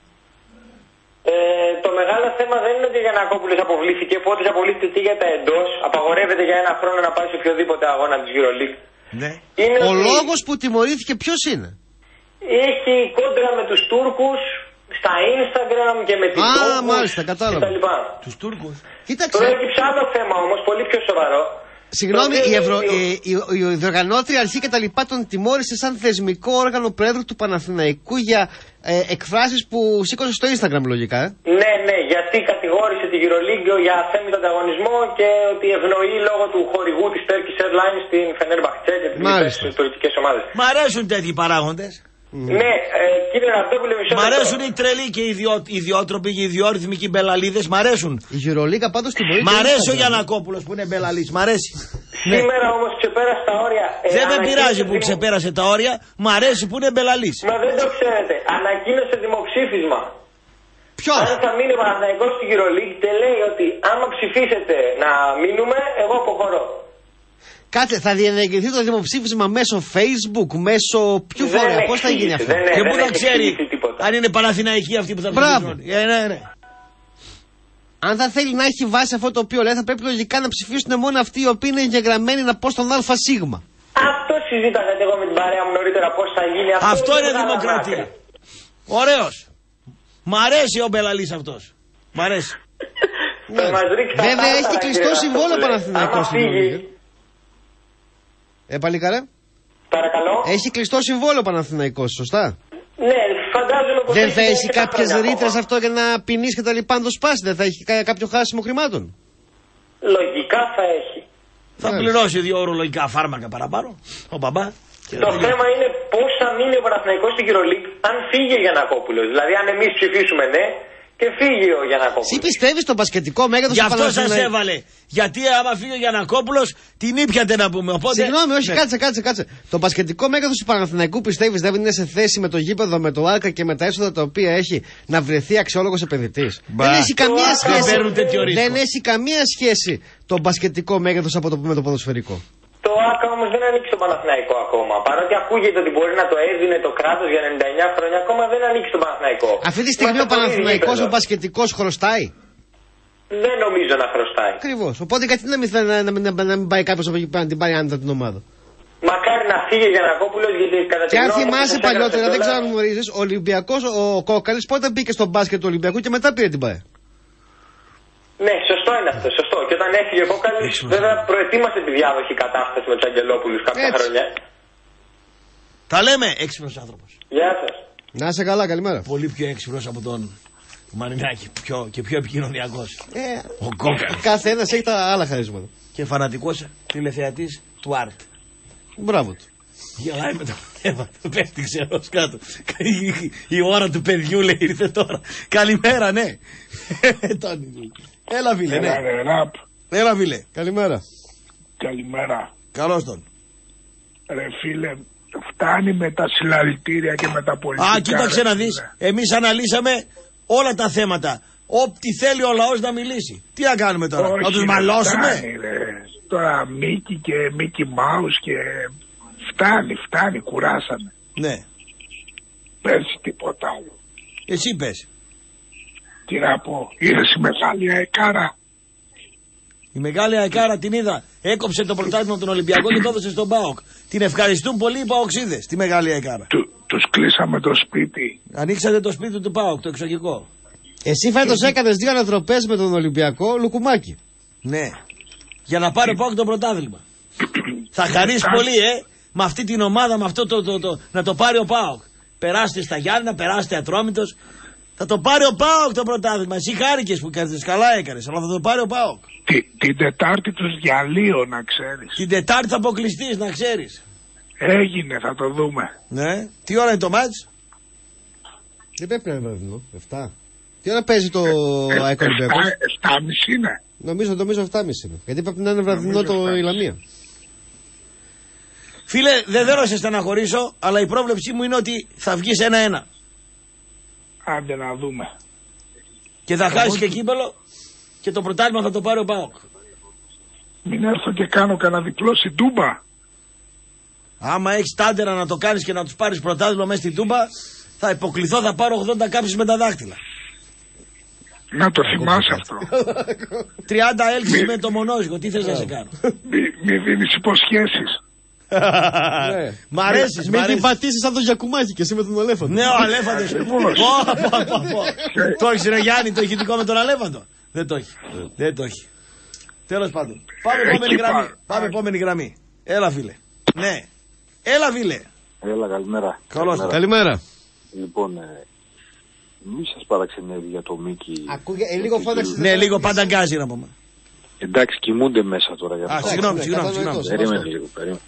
Το μεγάλο θέμα δεν είναι ότι ο Γιαννακόπουλος αποβλήθηκε, πότε αποβλήθηκε και για τα εντός. Απαγορεύεται για ένα χρόνο να πάει σε οποιοδήποτε αγώνα της EuroLeague. Ναι. Ο λόγος που τιμωρήθηκε ποιος είναι? Έχει κόντρα με τους Τούρκους στα Instagram και με την μάλιστα, κατάλαβα. Τους Τούρκους. Κοίταξε. Προέκυψε άλλο θέμα όμως, πολύ πιο σοβαρό. Συγγνώμη, η διοργανώτρια αρχή και τα λοιπά τον τιμώρησε σαν θεσμικό όργανο πρόεδρου του Παναθηναϊκού για εκφράσεις που σήκωσε στο Instagram λογικά. Ναι, γιατί κατηγόρησε τη EuroLeague για αθέμητο ανταγωνισμό και ότι ευνοεί λόγω του χορηγού της Turkish Airlines στην Fenerbahçe και τις λοιπές τουρκικές ομάδες. Μ' αρέσουν τέτοιοι παράγοντες. Ναι, κύριε Ραπτόπουλε, μ' αρέσουν οι τρελοί και οι ιδιότροποι και οι ιδιόρυθμοι και οι μπελαλίδες, μ' αρέσουν. Η EuroLeague πάντως την μπορεί. Μ' αρέσει ο Γιαννακόπουλος που είναι μπελαλής, μ' αρέσει. Σήμερα όμως ξεπέρασε τα όρια. Δεν με πειράζει που ξεπέρασε τα όρια, μ' αρέσει που είναι μπελαλής. Μα δεν το ξέρετε, ανακοίνωσε δημοψήφισμα. Ποιος? Αν θα μείνει ο Παναθηναϊκός στη EuroLeague και λέει ότι άμα ψηφίσετε να μείνουμε, εγώ αποχωρώ. Κάτσε, θα διενεργηθεί το δημοψήφισμα μέσω Facebook, μέσω ποιου φορέα, πώς θα γίνει αυτό? Και πού θα ξέρει αν είναι Παναθηναϊκοί αυτοί που θα ψηφίσουν? Ναι. Αν θα θέλει να έχει βάση αυτό το οποίο λέει, θα πρέπει λογικά να ψηφίσουν μόνο αυτοί οι οποίοι είναι εγγεγραμμένοι να πω στον ΑΣ. Αυτό συζήταγα εγώ με την παρέα μου νωρίτερα, πώς θα γίνει αυτό. Αυτό είναι δημοκρατία. Ωραίος. Μ' αρέσει ο μπελαλής αυτός. Μ' αρέσει. Βέβαια έχει κλειστό συμβόλαιο Παναθηναϊκός. Παλικάρε. Παρακαλώ. Έχει κλειστό συμβόλαιο Παναθηναϊκός, σωστά? Ναι, φαντάζομαι πως δεν θα έχει κάποιες ρήτρες αυτό για να ποινείς και τα λοιπά, να το σπάσει? Δεν θα έχει κάποιο χάσιμο χρημάτων? Λογικά θα έχει. Θα πληρώσει 2 ορολογικά φάρμακα παραπάνω ο μπαμπά. Το θέμα είναι πώς θα μείνει ο Παναθηναϊκός στην EuroLeague αν φύγει ο Γιαννακόπουλος. Δηλαδή αν εμείς ψηφίσουμε ναι και φύγει ο Γιαννακόπουλος. Εσύ πιστεύεις το μπασκετικό μέγεθος του Παναθηναϊκού? Γι' αυτό σας έβαλε. Γιατί άμα φύγει ο Γιαννακόπουλος την ήπιατε να πούμε. Οπότε... Συγγνώμη, όχι, κάτσε. Το μπασκετικό μέγεθος του Παναθηναϊκού πιστεύεις δεν είναι σε θέση με το γήπεδο, με το Άρκα και με τα έσοδα τα οποία έχει να βρεθεί αξιόλογος επενδυτής? Δεν έχει καμία σχέση. Δεν έχει καμία σχέση το μπασκετικό μέγεθος με το ποδοσφαιρικό. Το ΆΚΑ όμως δεν ανήκει στο Παναθηναϊκό ακόμα. Παρότι ακούγεται ότι μπορεί να το έδινε το κράτος για 99 χρόνια, ακόμα δεν ανήκει στο Παναθηναϊκό. Αυτή τη στιγμή ο Παναθηναϊκός ο μπασκετικός χρωστάει? Δεν νομίζω να χρωστάει. Ακριβώς. Οπότε γιατί να μην πάει κάποιος από εκεί πέρα να την πάρει άνετα την ομάδα? Μακάρι να φύγει ο Γιαννακόπουλος, γιατί κατά τη γνώμη. Και αν θυμάσαι παλιότερα, δεν ξέρω αν γνωρίζεις, ο Ολυμπιακός, ο Κόκαλης πότε μπήκε στο μπάσκετ του Ολυμπιακού και μετά πήρε την ΠΑΕ. Ναι, σωστό είναι αυτό, σωστό. Και όταν έφυγε ο Κόκαλης, βέβαια προετοίμασε τη διάδοχη κατάσταση με τους Αγγελόπουλους κάποια χρόνια. Τα λέμε, έξυπνος άνθρωπος. Γεια σας. Να είσαι καλά, καλημέρα. Πολύ πιο έξυπνος από τον Μαρινάκη και πιο επικοινωνιακός. Ο Κόκαλης. Κάθε ένας έχει τα άλλα χαρίσματα. Και φανατικός τηλεθεατής του Άρτ. Μπράβο του. Γελάει με το θέμα του, πέφτει ξερός κάτω. Η ώρα του παιδιού λέει ήρθε τώρα. Καλημέρα, ναι. Έλα φίλε, ναι. Έλα φίλε. Καλημέρα. Καλημέρα. Καλώς τον. Ρε φίλε, φτάνει με τα συλλαλητήρια και με τα πολιτικά. Α, κοίταξε να δεις. Εμείς αναλύσαμε όλα τα θέματα. Ό,τι θέλει ο λαός να μιλήσει. Τι να κάνουμε τώρα? Όχι, να τους μαλώσουμε? Φτάνει, τώρα Μίκη και Μίκη Μάους και... Φτάνει, κουράσαμε. Ναι. Πες τίποτα άλλο. Εσύ πες. Τι να πω, είδες η μεγάλη αεκάρα? Η μεγάλη αεκάρα την είδα. Έκοψε το πρωτάθλημα από τον Ολυμπιακό και το έδωσε στον ΠΑΟΚ. Την ευχαριστούν πολύ οι ΠΑΟΚσίδες, τη μεγάλη αεκάρα. Τους κλείσαμε το σπίτι. Ανοίξατε το σπίτι του ΠΑΟΚ, το εξωγικό. Εσύ φέτος έκανες 2 ανατροπές με τον Ολυμπιακό Λουκουμάκη. Ναι. Για να πάρει ο ΠΑΟΚ το πρωτάθλημα. Θα χαρείς πολύ, με αυτή την ομάδα, με αυτό να το πάρει ο ΠΑΟΚ. Περάστε στα Γιάννηνα, περάστε Ατρόμητος. Θα το πάρει ο ΠΑΟΚ το πρωτάθλημα. Εσύ χάρηκες που κέρδισες, καλά έκανες, αλλά θα το πάρει ο ΠΑΟΚ. Την Τετάρτη τους διαλύω, να ξέρεις. Την Τετάρτη θα αποκλειστείς, να ξέρεις. Έγινε, θα το δούμε. Ναι. Τι ώρα είναι το μάτς? Δεν πρέπει να είναι βραδινό. 7. Τι ώρα παίζει το ΑΕΚ Ολυμπιακός? 7.30 είναι. Νομίζω 7.30 είναι. Γιατί πρέπει να είναι βραδινό το Ηλαμία. Φίλε, δεν θέλω να σε στεναχωρήσω, αλλά η πρόβλεψή μου είναι ότι θα βγεις 1-1. Άντε να δούμε. Και θα χάσεις και κύπελο και το πρωτάθλημα θα το πάρει ο ΠΑΟΚ. Μην έρθω και κάνω κανένα διπλό στην Τούμπα. Άμα έχεις τάντερα να το κάνεις και να τους πάρεις πρωτάθλημα μέσα στην Τούμπα, θα υποκληθώ, θα πάρω 80 κάψεις με τα δάχτυλα. Να το θυμάσαι αυτό. 30 έλξεις με το μονόζυγο, τι θες να σε κάνω? Μη δίνεις υποσχέσεις. Μ' αρέσεις. Μην την πατήσεις σαν το Γιακουμάκι και εσύ με τον Αλέφαντο. Ναι, ο Αλέφαντος. Το έχεις ρε Γιάννη το ηχητικό με τον Αλέφαντο? Δεν το έχει. Τέλος πάντων. Πάμε επόμενη γραμμή. Έλα φίλε. Ναι. Έλα φίλε. Έλα, καλημέρα. Καλημέρα. Λοιπόν, μη σας παραξενεύει για το Μίκη. Λίγο φώναξε. Ναι, λίγο πανταγκάζει να πούμε. Εντάξει, κοιμούνται μέσα τώρα. Α, συγγνώμη. Περίμενε λίγο, περίμενε.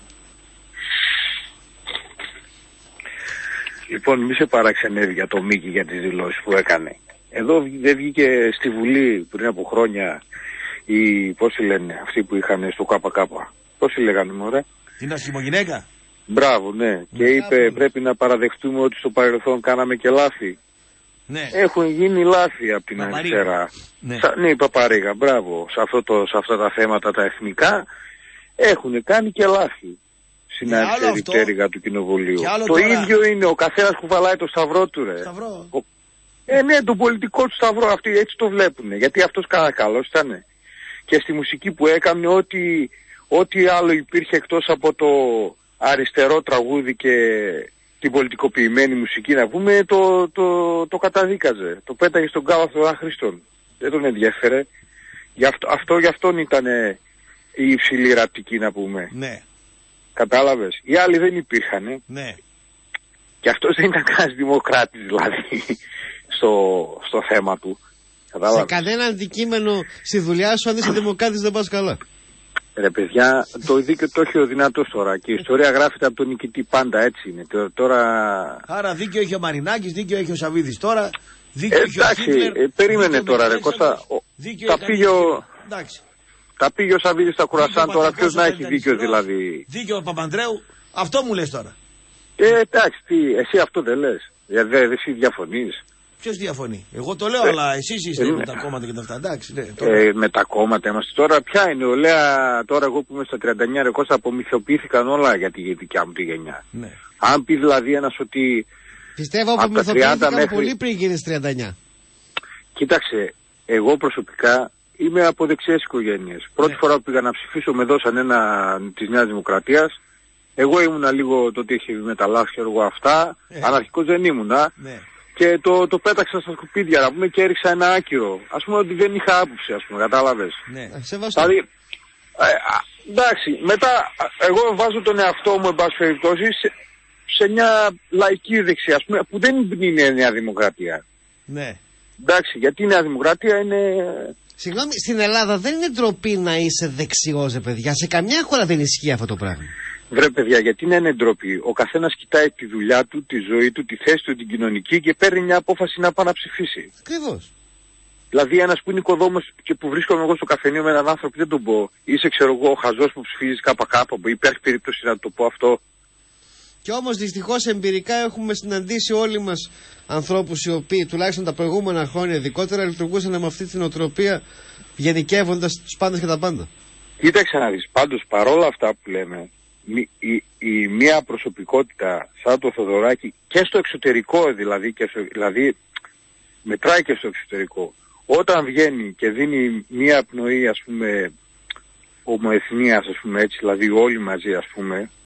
Λοιπόν, μη σε παραξενεύει για το Μίκη, για τις δηλώσεις που έκανε. Εδώ δεν βγήκε στη Βουλή πριν από χρόνια οι, πώς λένε, αυτοί που είχαν στο ΚΚ. Πώς λέγανε, μωρέ? Την ασχημογυναίκα. Μπράβο, ναι. Και είπε πρέπει να παραδεχτούμε ότι στο παρελθόν κάναμε και λάθη. Ναι. Έχουν γίνει λάθη από την αριστερά. Ναι, η Παπαρίγα, μπράβο. Σε αυτά τα θέματα τα εθνικά έχουν κάνει και λάθη. Στην αριστερή πτέρυγα του κοινοβουλίου. Το ίδιο είναι, ο καθένας κουβαλάει το σταυρό του, ρε. Ναι, τον πολιτικό του σταυρό, αυτοί έτσι το βλέπουν. Γιατί αυτός καλός ήταν. Και στη μουσική που έκανε, ό,τι άλλο υπήρχε εκτός από το αριστερό τραγούδι και την πολιτικοποιημένη μουσική, να πούμε, το καταδίκαζε. Το πέταγε στον κάβαθο των άχρηστων. Δεν τον ενδιαφέρε. Γι' αυτόν ήταν η υψηλή ραπτική, να πούμε. Ναι. Κατάλαβες. Οι άλλοι δεν υπήρχαν. Ναι. Και αυτός δεν ήταν κανένας δημοκράτης, δηλαδή, στο θέμα του. Κατάλαβες. Σε κανένα αντικείμενο στη δουλειά σου, αν είσαι δημοκράτης, δεν πας καλά. Ρε παιδιά, το δίκαιο το έχει ο δυνατός τώρα. Και η ιστορία γράφεται από τον νικητή, πάντα έτσι είναι. Τώρα... Άρα δίκαιο έχει ο Μαρινάκης, δίκαιο έχει ο Σαββίδης τώρα. Δίκαιο έχει ο Χίτλερ. Περίμενε τώρα, ρε Κώστα. Τα πήγε ο Σαββίδης στα κουρασάν, τώρα ποιος να έχει δίκιο δηλαδή? Δίκιο ο Παπανδρέου, αυτό μου λες τώρα. Εντάξει, εσύ αυτό δεν λες? Εσύ διαφωνείς? Ποιος διαφωνεί? Εγώ το λέω, αλλά εσείς είστε με τα κόμματα και τα αυτά. Εντάξει, ναι, με τα κόμματα είμαστε τώρα. Ποια είναι, τώρα εγώ που είμαι στα 39, ρε Κώστα, απομυθοποιήθηκαν όλα για τη δικιά μου τη γενιά. Ναι. Αν πει δηλαδή ένας ότι... Πιστεύω απομυθοποιήθηκαν πολύ πριν γίνεις 39. Κοίταξε, εγώ προσωπικά είμαι από δεξιές οικογένειες. Πρώτη φορά που πήγα να ψηφίσω με δώσαν ένα της Νέας Δημοκρατίας. Εγώ ήμουνα λίγο τότε είχε μεταλλάξει εγώ αυτά. Αναρχικός δεν ήμουνα. Ναι. Και το πέταξα στα σκουπίδια να πούμε και έριξα ένα άκυρο. Ας πούμε ότι δεν είχα άποψη, ας πούμε, κατάλαβες. Ναι. Δηλαδή, εντάξει, μετά εγώ βάζω τον εαυτό μου, εν πάση περιπτώσει, σε μια λαϊκή δεξιά, ας πούμε, που δεν είναι η Νέα Δημοκρατία. Ναι. Εντάξει, γιατί η Νέα Δημοκρατία είναι... Συγγνώμη, στην Ελλάδα δεν είναι ντροπή να είσαι δεξιός, παιδιά. Σε καμιά χώρα δεν ισχύει αυτό το πράγμα. Βρε παιδιά, γιατί να είναι ντροπή? Ο καθένας κοιτάει τη δουλειά του, τη ζωή του, τη θέση του, την κοινωνική και παίρνει μια απόφαση να πάει να ψηφίσει. Ακριβώς. Δηλαδή ένας που είναι οικοδόμος και που βρίσκομαι εγώ στο καφενείο με έναν άνθρωπο, δεν τον πω. Είσαι, ξέρω εγώ, ο χαζός που ψηφίζεις ΚΚ, που υπάρχει περίπτωση να το πω αυτό. Και όμως δυστυχώς εμπειρικά έχουμε συναντήσει όλοι μας ανθρώπους οι οποίοι τουλάχιστον τα προηγούμενα χρόνια ειδικότερα λειτουργούσαν με αυτή την οτροπία, γενικεύοντας τους πάντες και τα πάντα. Κοίταξε να δεις, πάντως παρόλα αυτά που λέμε, η μία προσωπικότητα σαν το Θοδωράκη και στο εξωτερικό δηλαδή μετράει και στο εξωτερικό, όταν βγαίνει και δίνει μία πνοή, ας πούμε, ομοεθνίας, ας πούμε, έτσι, δηλαδή όλοι μαζί, ας πούμε,